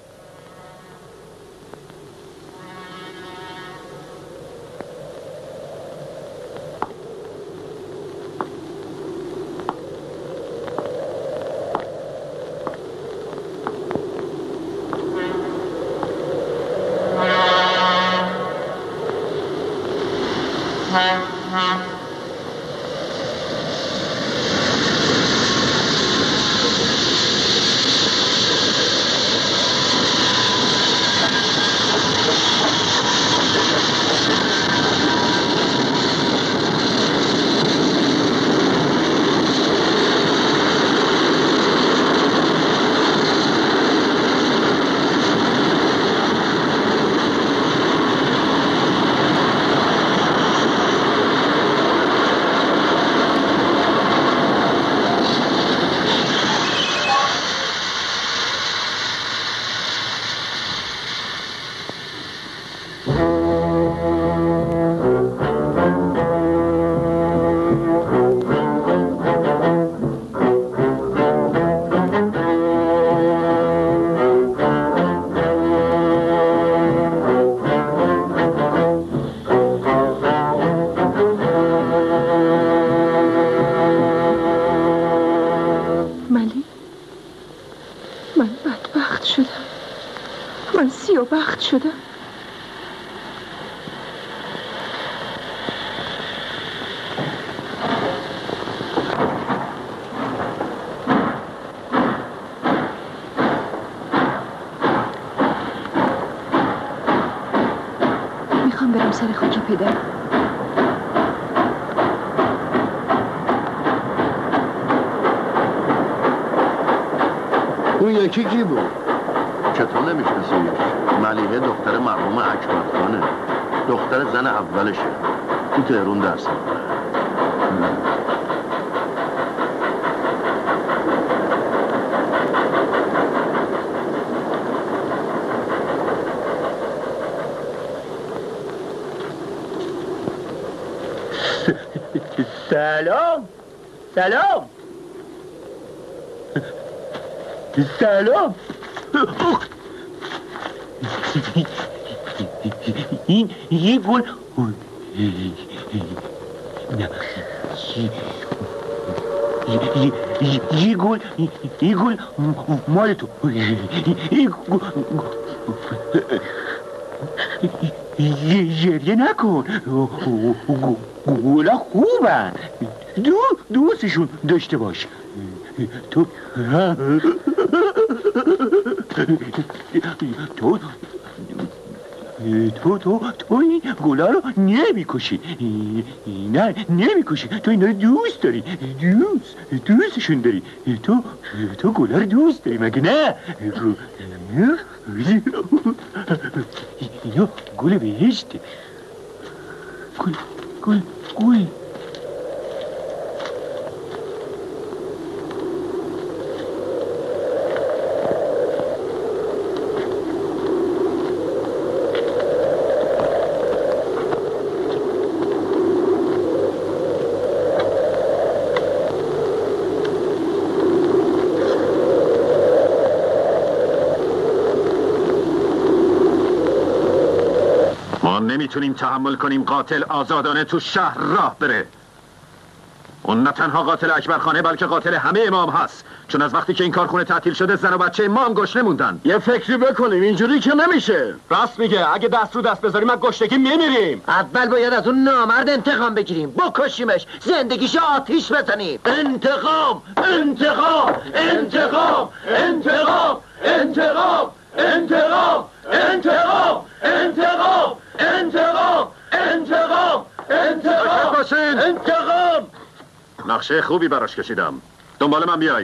شده؟ میخوام برم سر خاک پدر. اون یکی کی بود؟ چطور نمیشناسیش؟ ملیحه دختر مرحوم اکبر خانه، دختر زن اولشه، تو تهرون درس می‌خونه. سلام سلام سلام. این یه گل یه گل مال تو. گریه نکن. گولا خوبن، دوستشون داشته باش. تو این گولا رو نمیکشی. نه نمیکشی، تو اینا رو دوست داری، دوستشون داری. تو گولا رو دوست داری مگه نه؟ اینا گل بهشته. گل نمیتونیم تحمل کنیم قاتل آزادانه تو شهر راه بره. اون نه تنها قاتل اکبرخانه بلکه قاتل همه امام هست، چون از وقتی که این کارخونه تعطیل شده زن و بچه ما هم گشنه موندن. یه فکری بکنیم، اینجوری که نمیشه. راست میگه، اگه دست رو دست بذاریم از گشنگی میمیریم. اول باید از اون نامرد انتقام بگیریم، بکشیمش، زندگیشو آتیش بزنیم. انتقام انتقام انتقام انتقام انتقام انتقام انتقام انتقام انتقام انتقام انتقام باشین. انتقام. نقشه خوبی براش کشیدم، دنبال من بیاین.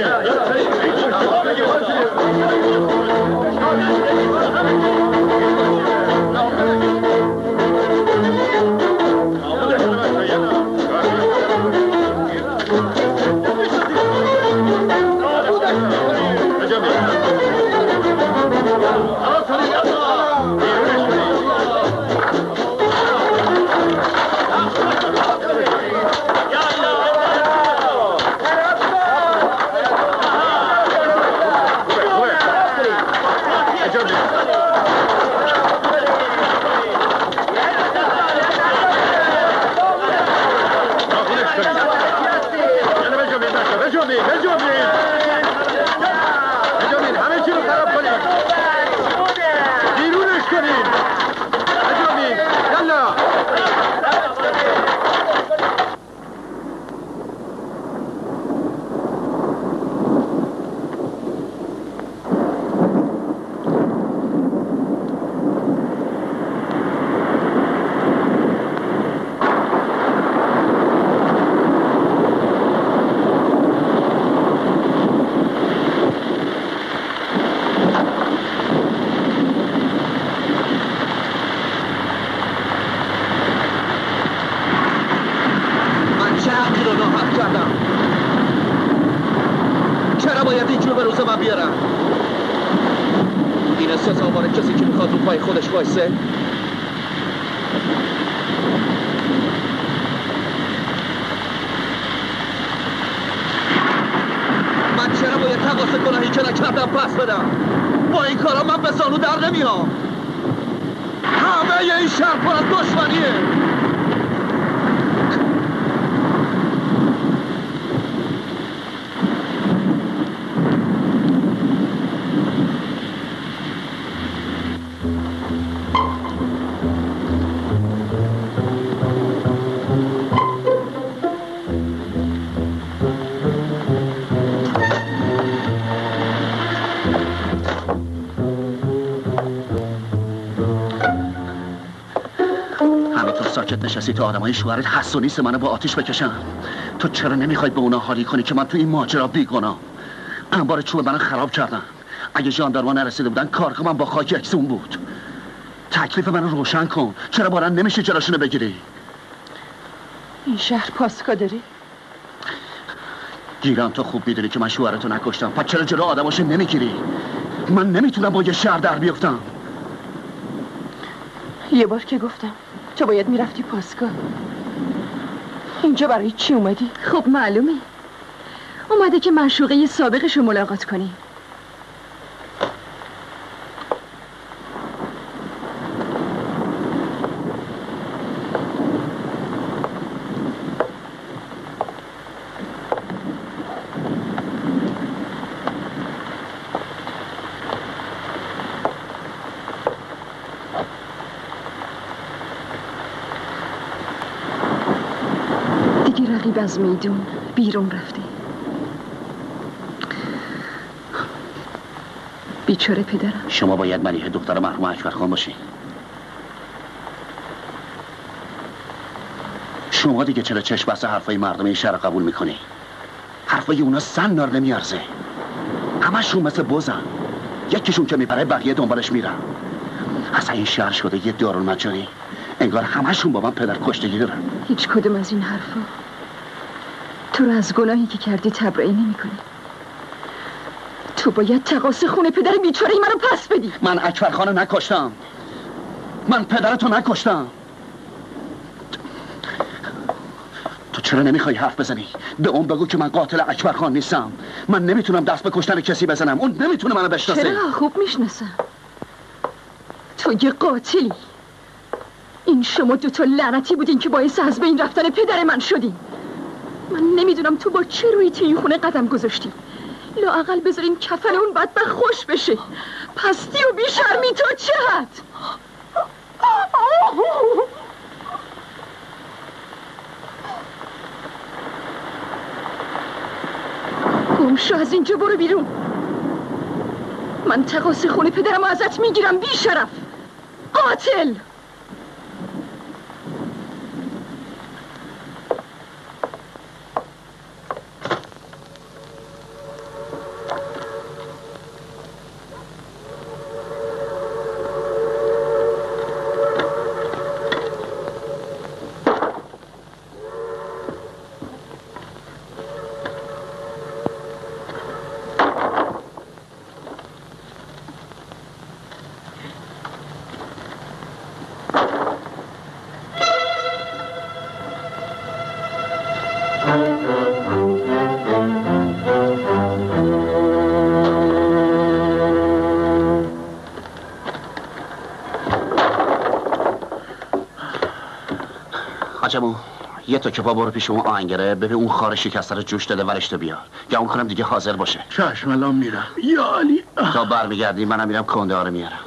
وایسه. من چرا باید تقاس گناهی که نکردم پس بدم؟ با این کارا من به زانو در نمیام. همه این شهر پر از دشمنیه. ساکت نشستی تا آدمای شوهرت حس و نیست منو با آتیش بکشن. تو چرا نمیخوای به اونا حالی کنی که من تو این ماجرا بیگناهم؟ انبار چوب منو خراب کردن. اگه ژاندارما نرسیده بودن کارخونه من با خاک یکسون بود. تکلیف منو روشن کن. چرا بارن نمیشه جلوشونو بگیری؟ این شهر پاسکا داری؟ گیرم تو خوب میدونی که من شوهرتو نکشتم. پس چرا جلو آدماشو نمیگیری؟ من نمیتونم با یه شهر در بیفتم. یه بار که گفتم تو باید میرفتی پاسکا. اینجا برای چی اومدی؟ خب معلومه اومده که معشوقه سابقش رو ملاقات کنی. غریب از میدون بیرون رفته. بیچاره پدرم. شما باید ملیحه دختر مرحوم اکبرخان باشی. شما دیگه چرا چشم بسته حرفای مردم این شهر قبول میکنی؟ حرفای اونا سن نار نمیارزه. همشون مثل بزن. یکیشون که میپره بقیه دنبالش میرن. اصلا این شهر شده یه دارالمجانی. انگار همشون با من پدر کشتگی دارن. هیچ کدوم از این حرفا تو رو از گناهی که کردی تبرئه نمیکنه. تو باید تقاص خون پدر بیچاره منو پس بدی. من اکبرخانو نکشتم. من پدرتو نکشتم. تو چرا نمیخوای حرف بزنی؟ به اون بگو که من قاتل اکبرخان نیستم. من نمیتونم دست به کشتن کسی بزنم. اون نمیتونه منو بشناسه. چرا؟ خوب میشناسم. تو یه قاتلی. این شما دوتا لعنتی بودین که باعث از بین رفتن پدر من شدین. من نمیدونم تو با چه روی تو این خونه قدم گذاشتی. لااقل بذارین کفن اون بدبخت خوش بشه. پستی و بیشرمی تا چه حد؟ گمشو از اینجا برو بیرون. من تقاص خون پدرم ازت میگیرم بی شرف قاتل. عجبو یه تا که پا برو پیش اون آهنگره ببین اون خار شکسته رو جوش داده ورش تو بیار. یا اون کنم دیگه حاضر باشه. چشم الان میرم. یا علی. تا برمیگردی منم میرم کنده ها رو میارم.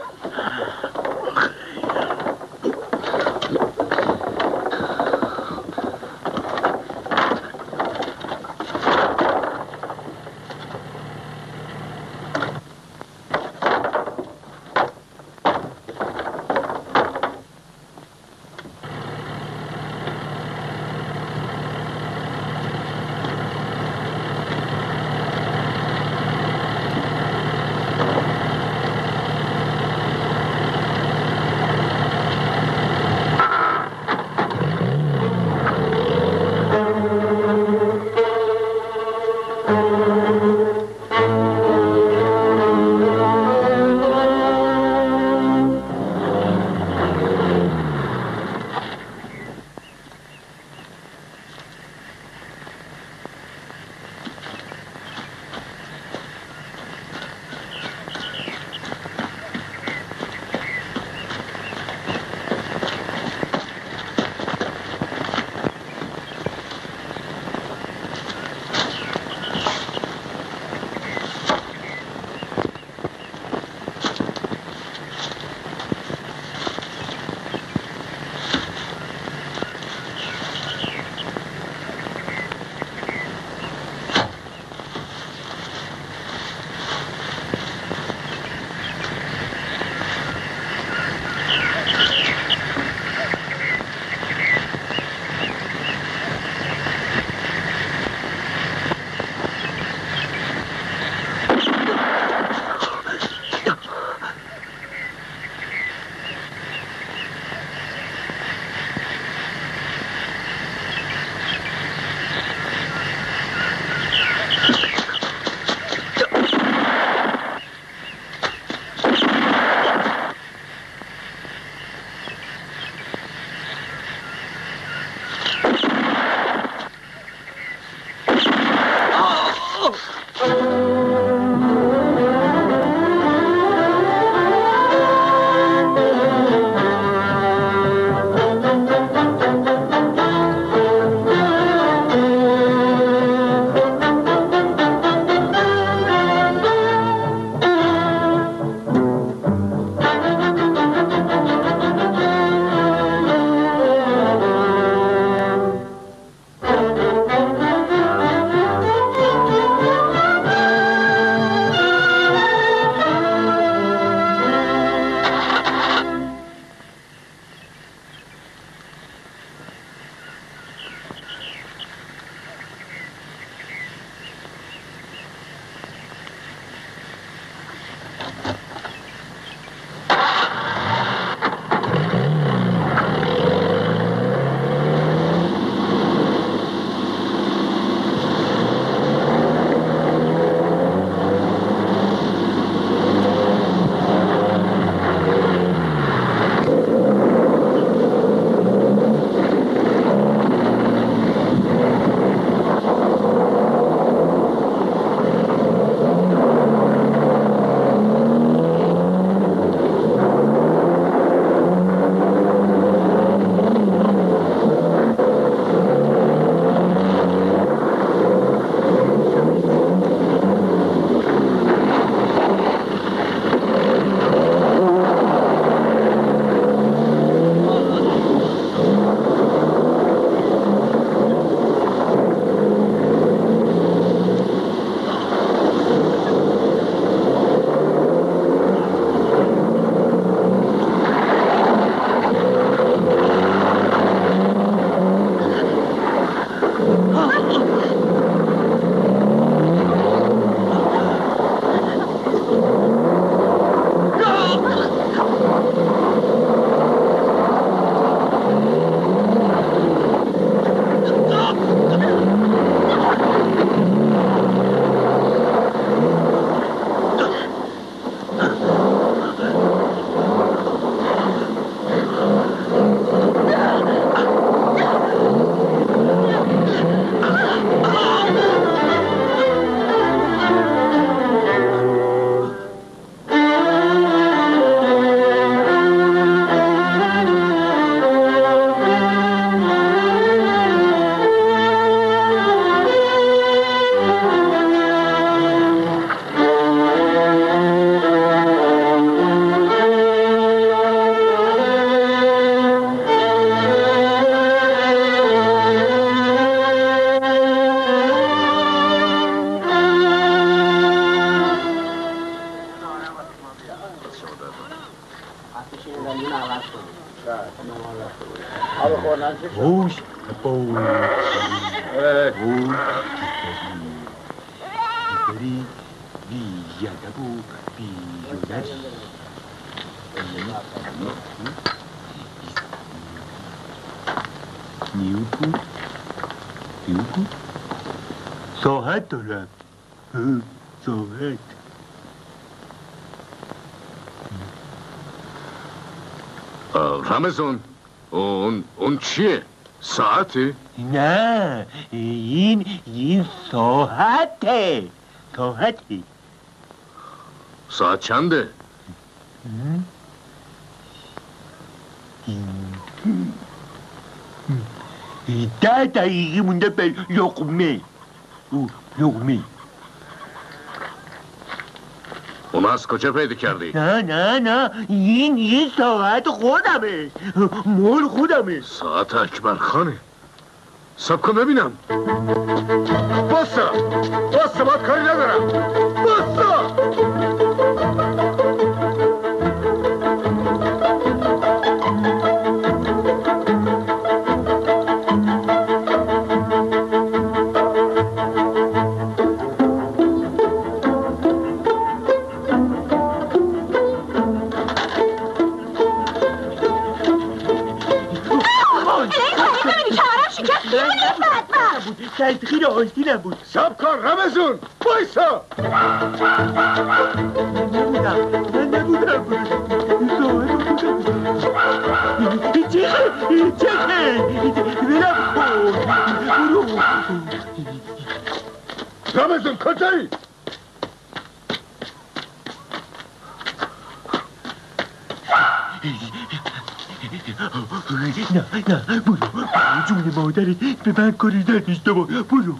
بوش بری بی ادب و بی هنری نیوپود ساعت دارم ساعت رمزون اون چیه؟ ساعته؟ نه این ساعته ساعت چنده؟ 10 دقیقه مونده به لقمه اون از کجا پیدا کردی؟ نه این ساعت خودمه مال خودمه ساعت اکبر خانه سب کن ببینم باسا باید کاری ندارم باسا تلخیر آستی نبود سب کن رمزون بایسا من نبودم چه برم برو رمزون کجایی؟ نه برو جون مادرت به من کاری نداشته با برو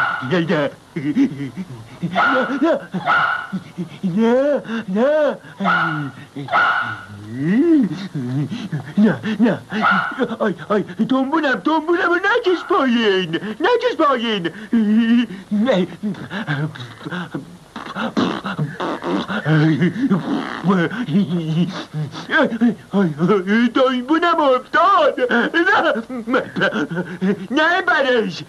نه آی دنبونم و نکش پایین دایبونم افتاد نه برش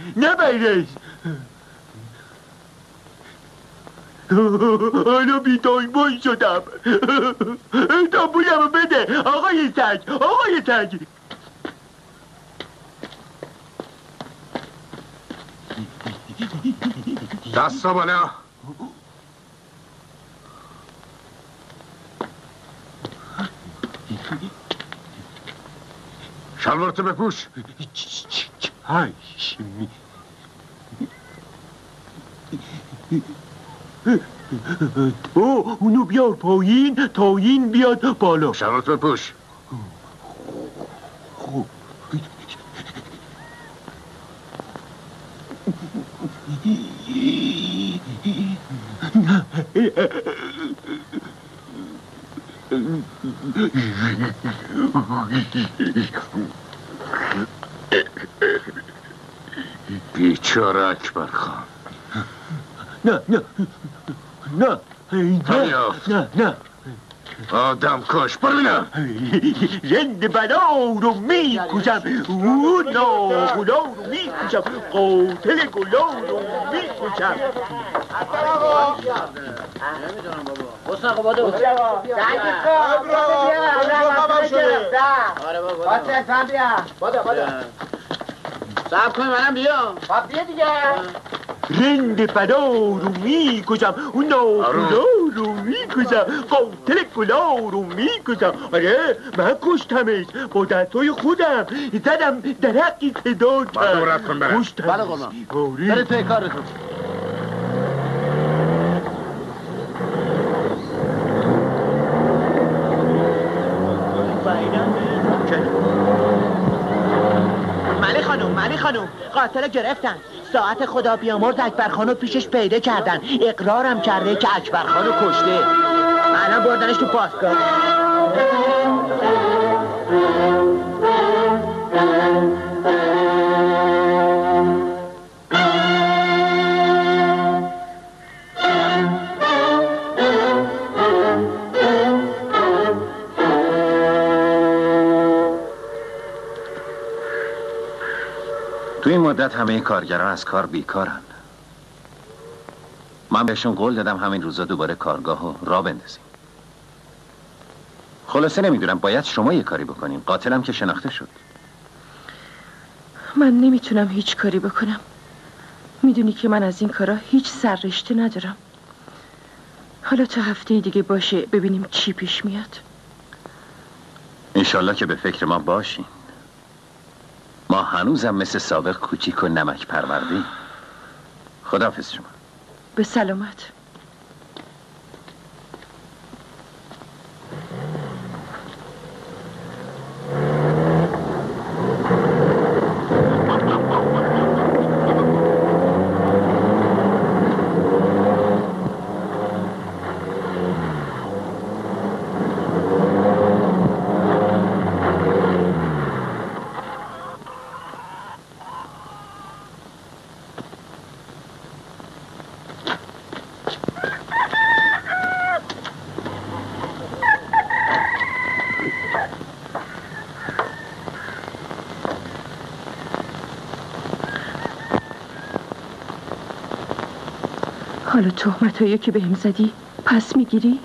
حالا بی دایبون شدم دایبونم بده آقای سگ دست بالا شلوارتو بپوش اونو بیار پایین تا این بیاد بالا شلوارتو بپوش بیچاره اکبر خان نه آدم کش برو رند بلا رو میکشم اون ناغلا رو میکشم قاتل گلا رو میکشم صبر کنی منم بیام بیا دیگه رند فدا رو میکشم اون ناغلا رو میکشم قاتل گلا رو میکشم آره من کشتمش با دستای خودم زدم درقی صدا کرد دورت کن برم بله قربان برید پی کارتون ملی خانوم قاتل گرفتن ساعت خدا بیامرز اکبرخانو پیشش پیدا کردن اقرارم کرده که اکبرخانو کشته الان بردنش تو پاسگاه توی این مدت همه کارگران از کار بیکارن. من بهشون قول دادم همین روزا دوباره کارگاهو راه بندازیم. خلاصه نمیدونم، باید شما یه کاری بکنین. قاتلم که شناخته شد. من نمیتونم هیچ کاری بکنم. میدونی که من از این کارا هیچ سررشته ندارم. حالا تا هفته دیگه باشه ببینیم چی پیش میاد. انشالله که به فکر ما باشین. ما هنوزم مثل سابق کوچیک و نمک پروردیم. خداحافظ شما. به سلامت. حالا تهمتایی که بهم زدی پس میگیری؟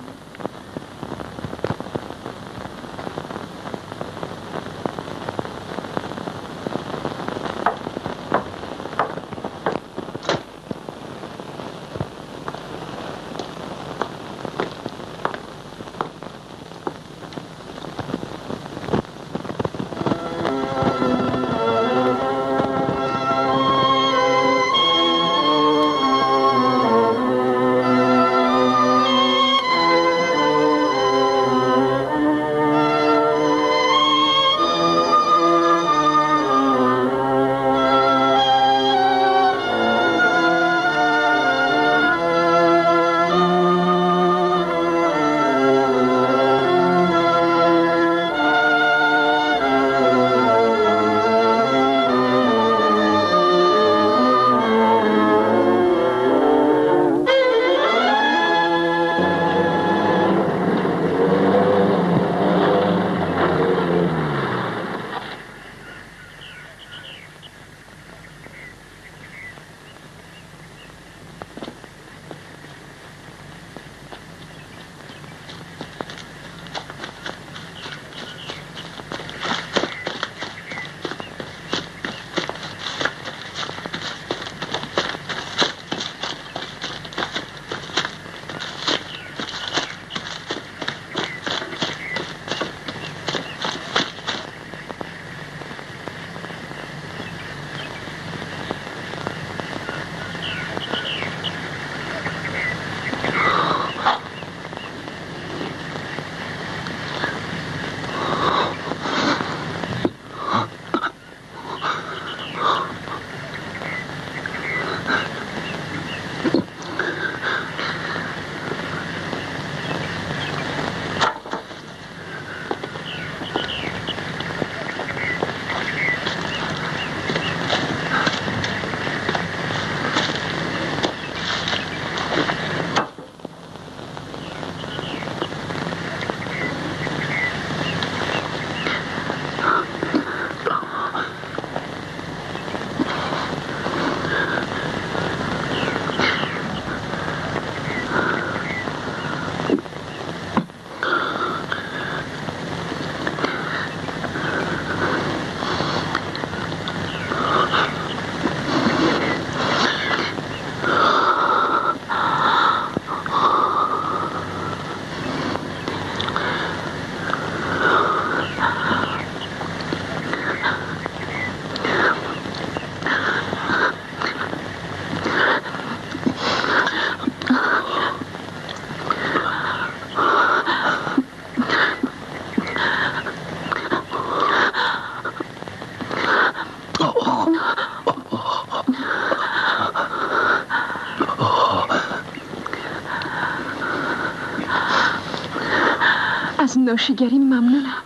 از ناشیگری ممنونم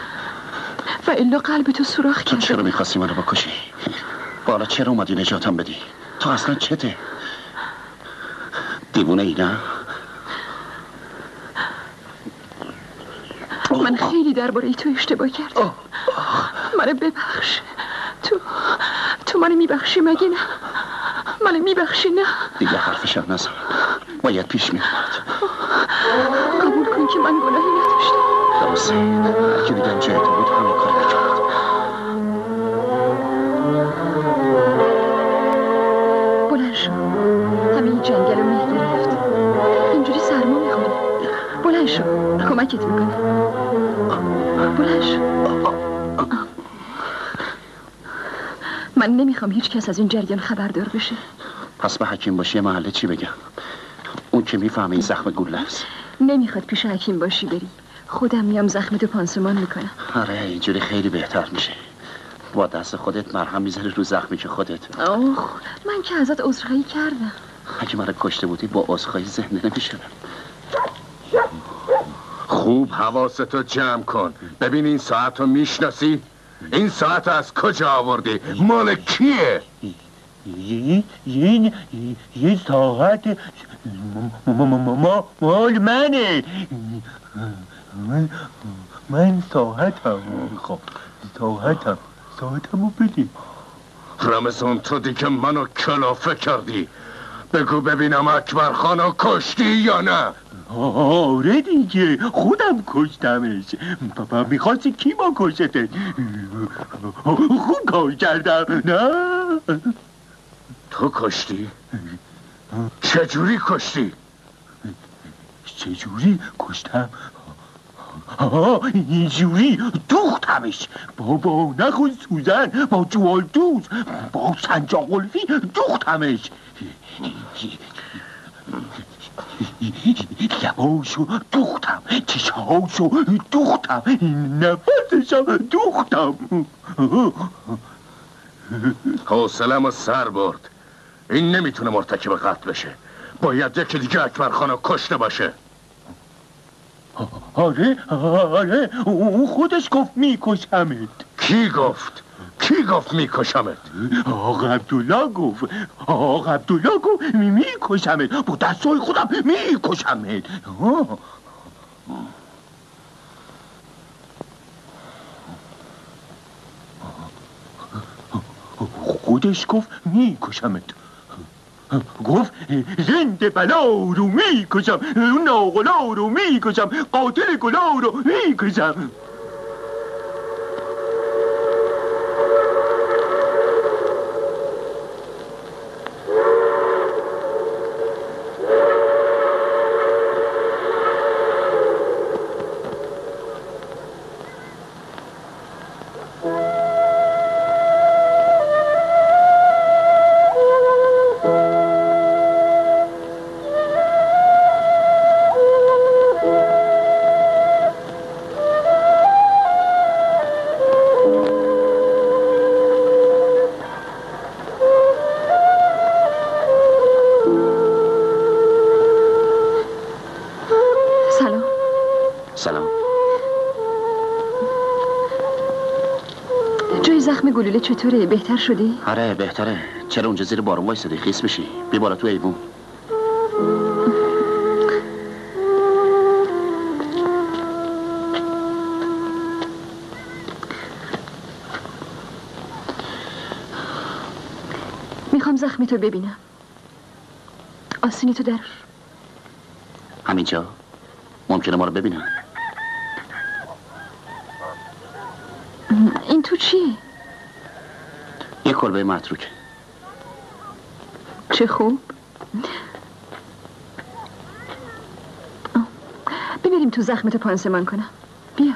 و الا قلب تو سوراخ کرده. تو چرا میخواستی منو بکشی؟ بالا چرا اومدی نجاتم بدی؟ تو اصلا چته؟ دیوونه ای نه؟ من خیلی درباره تو اشتباه کردم. منو ببخش. تو منو میبخشی مگه نه؟ منو میبخشی نه؟ دیگه حرفشم نزن، باید پیش میومد. قبول کن که من گناهی نداشتم. درسته، هر کی دیگه جای تو بود همین کار میکرد. بلند شو، همین جنگل رو مه گرفت، اینجوری سرما میخوری. بلند شو، کمکت میکنه. بلند شو. من نمیخوام هیچ کس از این جریان خبردار بشه. پس به حکیم باشی محله چی بگم؟ اون که میفهمه این زخم گوله است. نمیخواد پیش حکیم باشی بری، خودم میام زخمتو پانسمان میکنم. آره اینجوری خیلی بهتر میشه. با دست خودت مرهم میذاری رو زخمی که خودت. اوه من که ازت عذرخواهی کردم. اگه من کشته بودی با عذرخواهی زنده نمیشدم. خوب حواستو جمع کن. ببین این ساعتو میشناسی؟ این ساعت از کجا آوردی؟ مال کیه؟ یه ساعت مال منه. من ساعتم میخوام. ساعتمو بدی. رمزون تو دیگه منو کلافه کردی. بگو ببینم اکبر خانو کشتی یا نه؟ آره دیگه خودم کشتمش. بابا میخواستی کی ما کشته؟ خوب کار کردم نه؟ تو کشتی؟ چجوری کشتی؟ چجوری کشتم؟ اینجوری دوختمش. بابا نخون سوزن با جوالدوز با سنجاقلفی دوختمش. لباشو دوختم، چشهاشو دوختم، نفسشم دوختم. حوصله‌مو سر برد. این نمیتونه مرتکب قتل بشه. باید یکی دیگه اکبر خانو کشته باشه. آره اون خودش گفت میکشمت. کی گفت؟ کی گفت میکشمت؟ آقا عبدالله گفت. میکشمت با دستای خودم میکشمت. خودش گفت میکشمت. گفت زنده بلا رو میکشم، ناغلا رو میکشم، قاتل گلا رو میکشم. گلوله چطوره؟ بهتر شدی؟ آره بهتره. چرا اونجا زیر بارون وایسادی؟ خیس بشی. بی بالا تو ایوون. میخوام زخمی تو ببینم. آستینی تو در. همینجا؟ ممکنه ما رو ببینم؟ این تو چیه؟ یه کلبه متروکه. چه خوب. ببریم تو زخمتو پانسمان کنم. بیا.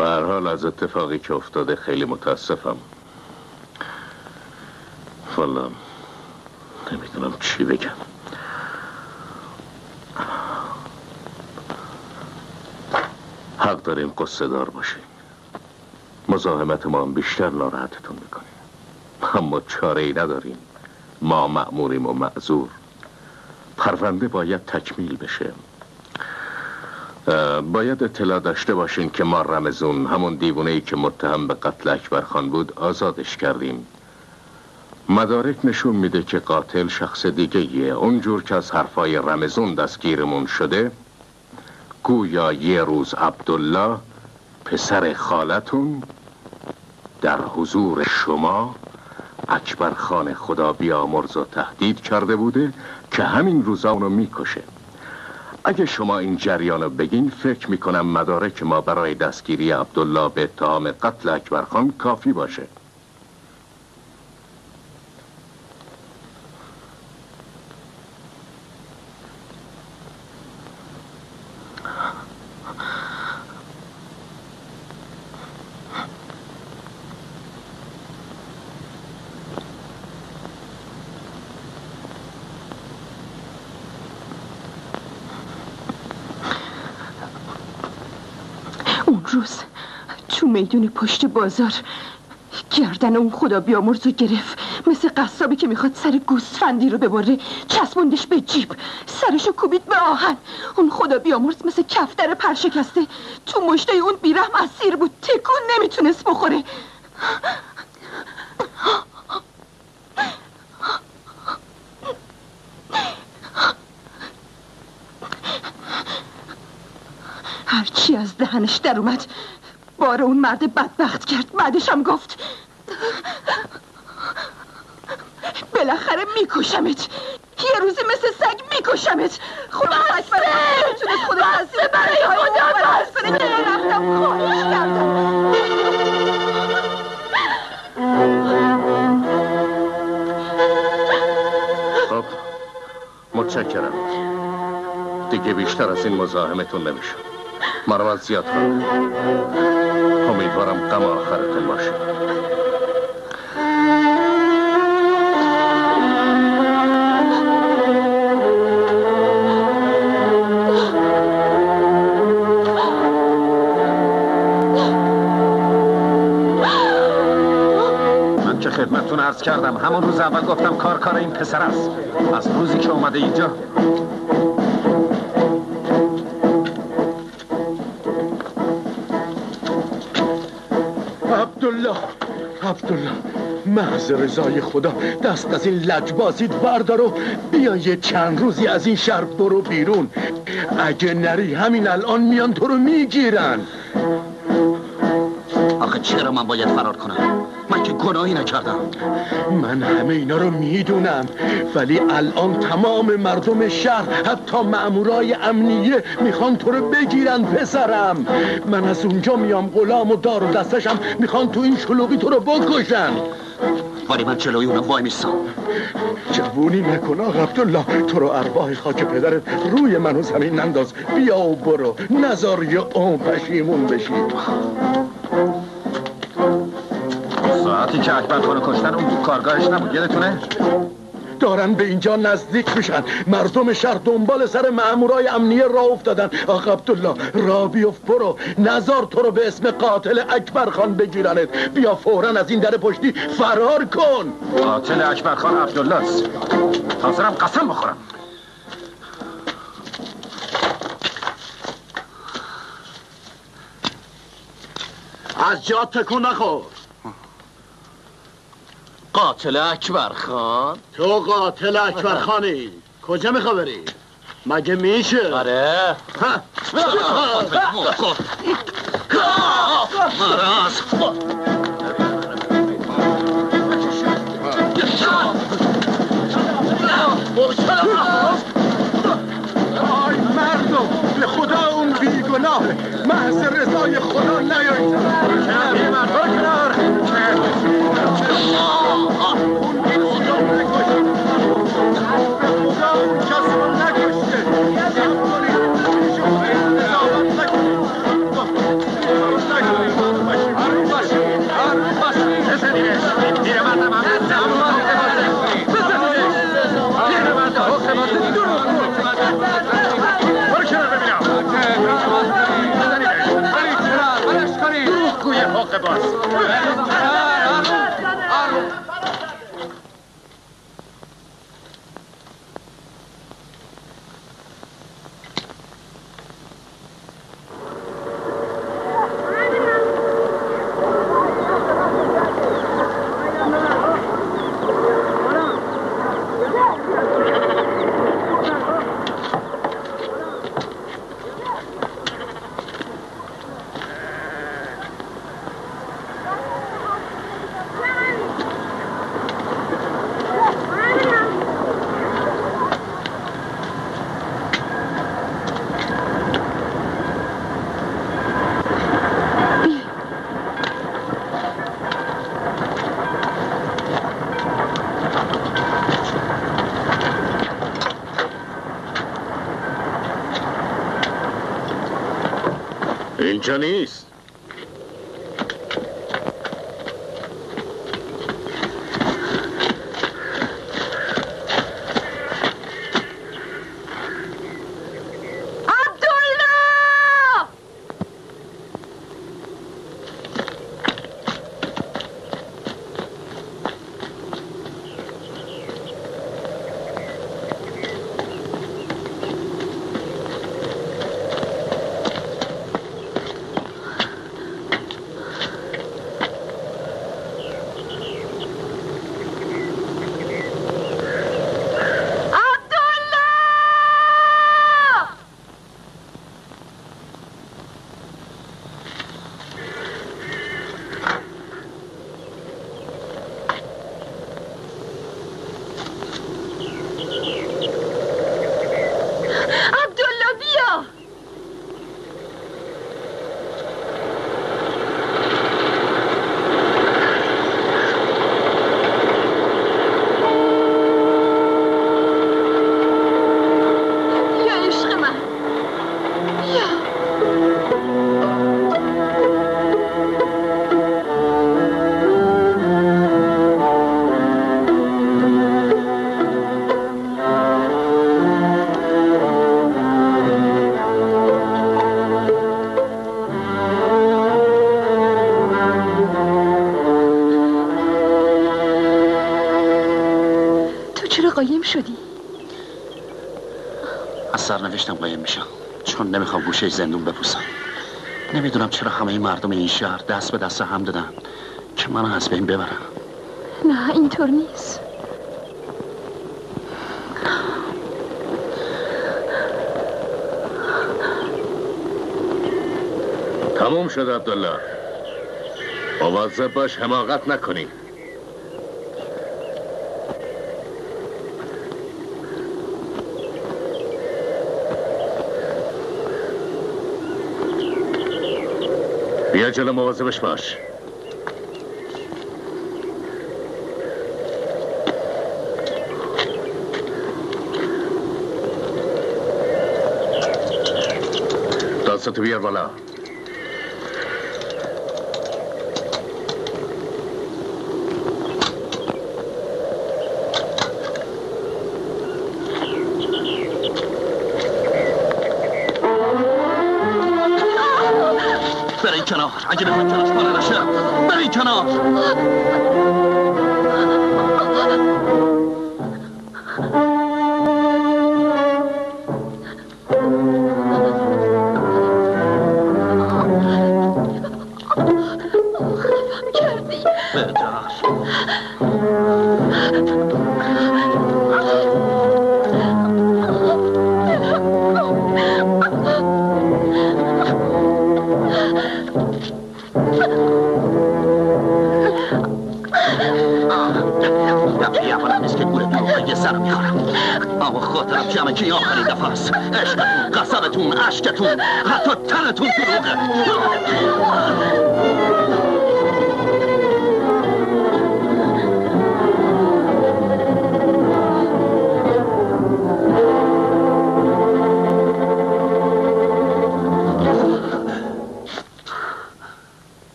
به هر حال از اتفاقی که افتاده خیلی متاسفم. والا نمیدونم چی بگم. حق داریم قصه دار باشیم. مزاحمت ما هم بیشتر ناراحتتون میکنیم، اما چاره ای نداریم. ما مأموریم و معذور. پرونده باید تکمیل بشه. باید اطلاع داشته باشین که ما رمزون، همون دیوونه‌ای که متهم به قتل اکبرخان بود، آزادش کردیم. مدارک نشون میده که قاتل شخص دیگه‌ایه. اونجور که از حرفای رمزون دستگیرمون شده، گویا یه روز عبدالله پسر خالتون در حضور شما اکبرخان خدا بیامرز و تهدید کرده بوده که همین روزا اونو میکشه. اگه شما این جریانو بگین، فکر میکنم مدارک ما برای دستگیری عبدالله به اتهام قتل اکبرخان کافی باشه. اون روز تو میدون پشت بازار گردن اون خدا بیامرز رو گرفت، مثل قصابی که میخواد سر گوسفندی رو ببره، چسبوندش به جیب، سرشو کوبید به آهن. اون خدا بیامرز مثل کفتر پرشکسته تو مشته اون بیرحم اسیر بود، تکون نمیتونست بخوره. هرچی از دهنش در اومد بار اون مرد بدبخت کرد. بعدش هم گفت بالاخره میکشمت، یه روزی مثل سگ میکشمت. خدا اکبر، نمیتونست خودش تصیب برای خدا بسته که رفتم خواهش کردم. خب متشکرم، دیگه بیشتر از این مزاحمتون نمیشه. مرا زیاد کنم. امیدوارم غم آخرتون باشه. من که خدمتتون عرض کردم، همون روز اول گفتم کار این پسر است. از روزی که اومده اینجا عبدالله محض رضای خدا دست از این لجبازیت بردار و بیا یه چند روزی از این شهر برو بیرون. اگه نری همین الان میان تو رو میگیرن. آخه چرا من باید فرار کنم؟ من که گناهی نکردم. من همه اینا رو میدونم، ولی الان تمام مردم شهر، حتی مأمورای امنیه میخوان تو رو بگیرن پسرم. من از اونجا میام غلام و دار و دستشم، میخوان تو این شلوغی تو رو بکشن. ولی من جلوی اونم وای میستم. جوونی نکن آقا عبدالله، تو رو ارواح خاک پدرت روی منو زمین ننداز. بیا و برو، نزار یه پشیمون بشی. ساعتی که اکبرخانو کشتن اون کارگاهش نبود، یادتونه؟ دارن به اینجا نزدیک میشن. مردم شهر دنبال سر مأمورای امنیه راه افتادن. آقا عبدالله راه بیفت، برو، نزار تو رو به اسم قاتل اکبرخان بگیرنت. بیا فوراً از این در پشتی فرار کن. قاتل اکبرخان عبدالله است. حاضرم قسم بخورم. از جا تکون نخور. قاتل اکبرخان؟ تو قاتل اکبرخانی. کجا میخوا بری؟ مگه میشه؟ آره. مراز. آی مردم، به خدا اون بیگناه، محض رضای خدا نیایید. حلقه باز. اینجا نیست. قایم شدی؟ از سرنوشتم قایم میشم چون نمیخوام گوشه زندون بپوسم. نمیدونم چرا همه مردم این شهر دست به دست هم دادن که منو از بین ببرن. نه اینطور نیست. تموم شد عبدالله. مواظب باش حماقت نکنی. بیا جلو، مواظبش باش. دستتو بیار بالا. برای کنار، اگه نمیخواد کنارش بالا نشه برای کنار. جمعه که آخرین دفعه است. عشقتون، قسمتون، عشقتون، حتی تنتون دروغه.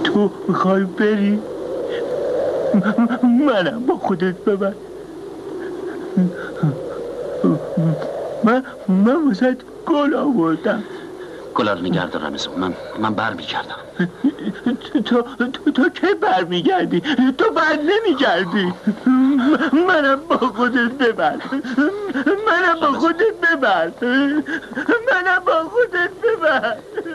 تو میخوای بری؟ منم با خودت ببر. من واسه گل آوردم. گلا رو نگه دار رمزون. من بر میگردم. تو که بر میگردی؟ تو بر نمیگردی. منم با خودت ببر. منم با خودت ببر. منم با خودت ببر.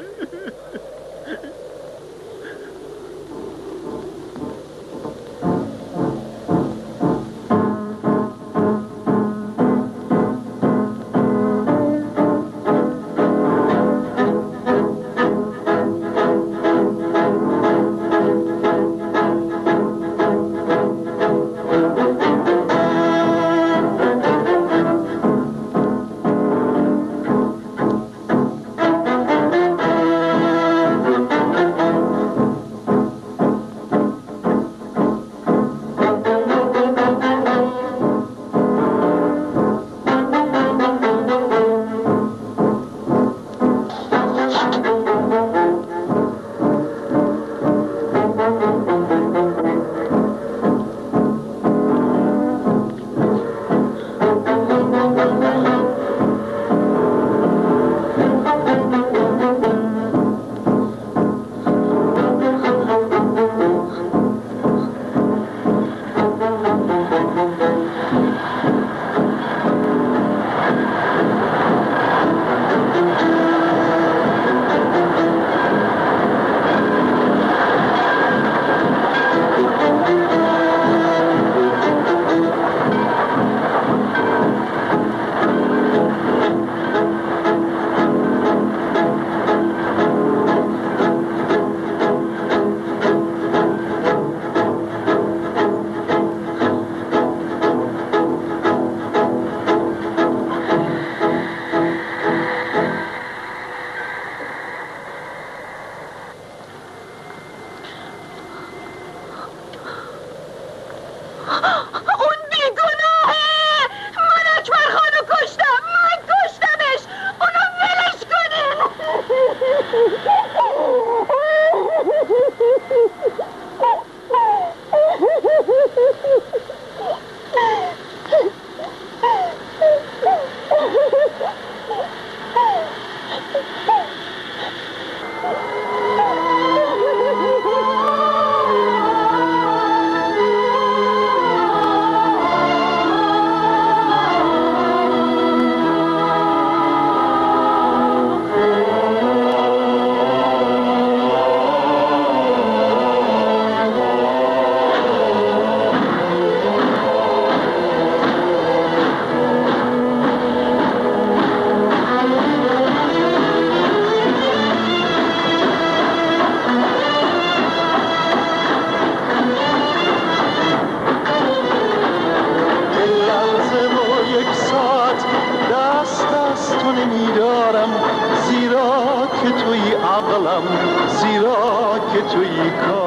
زیرا که توی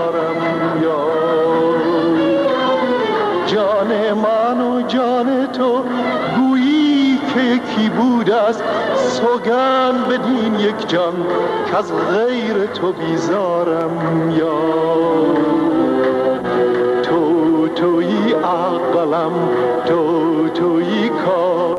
کارم یار. جان من و جان تو گویی که یکی بود است، سوگند بدین یک جان که از غیر تو بیزارم یار. تویی عقلم، تویی کارم.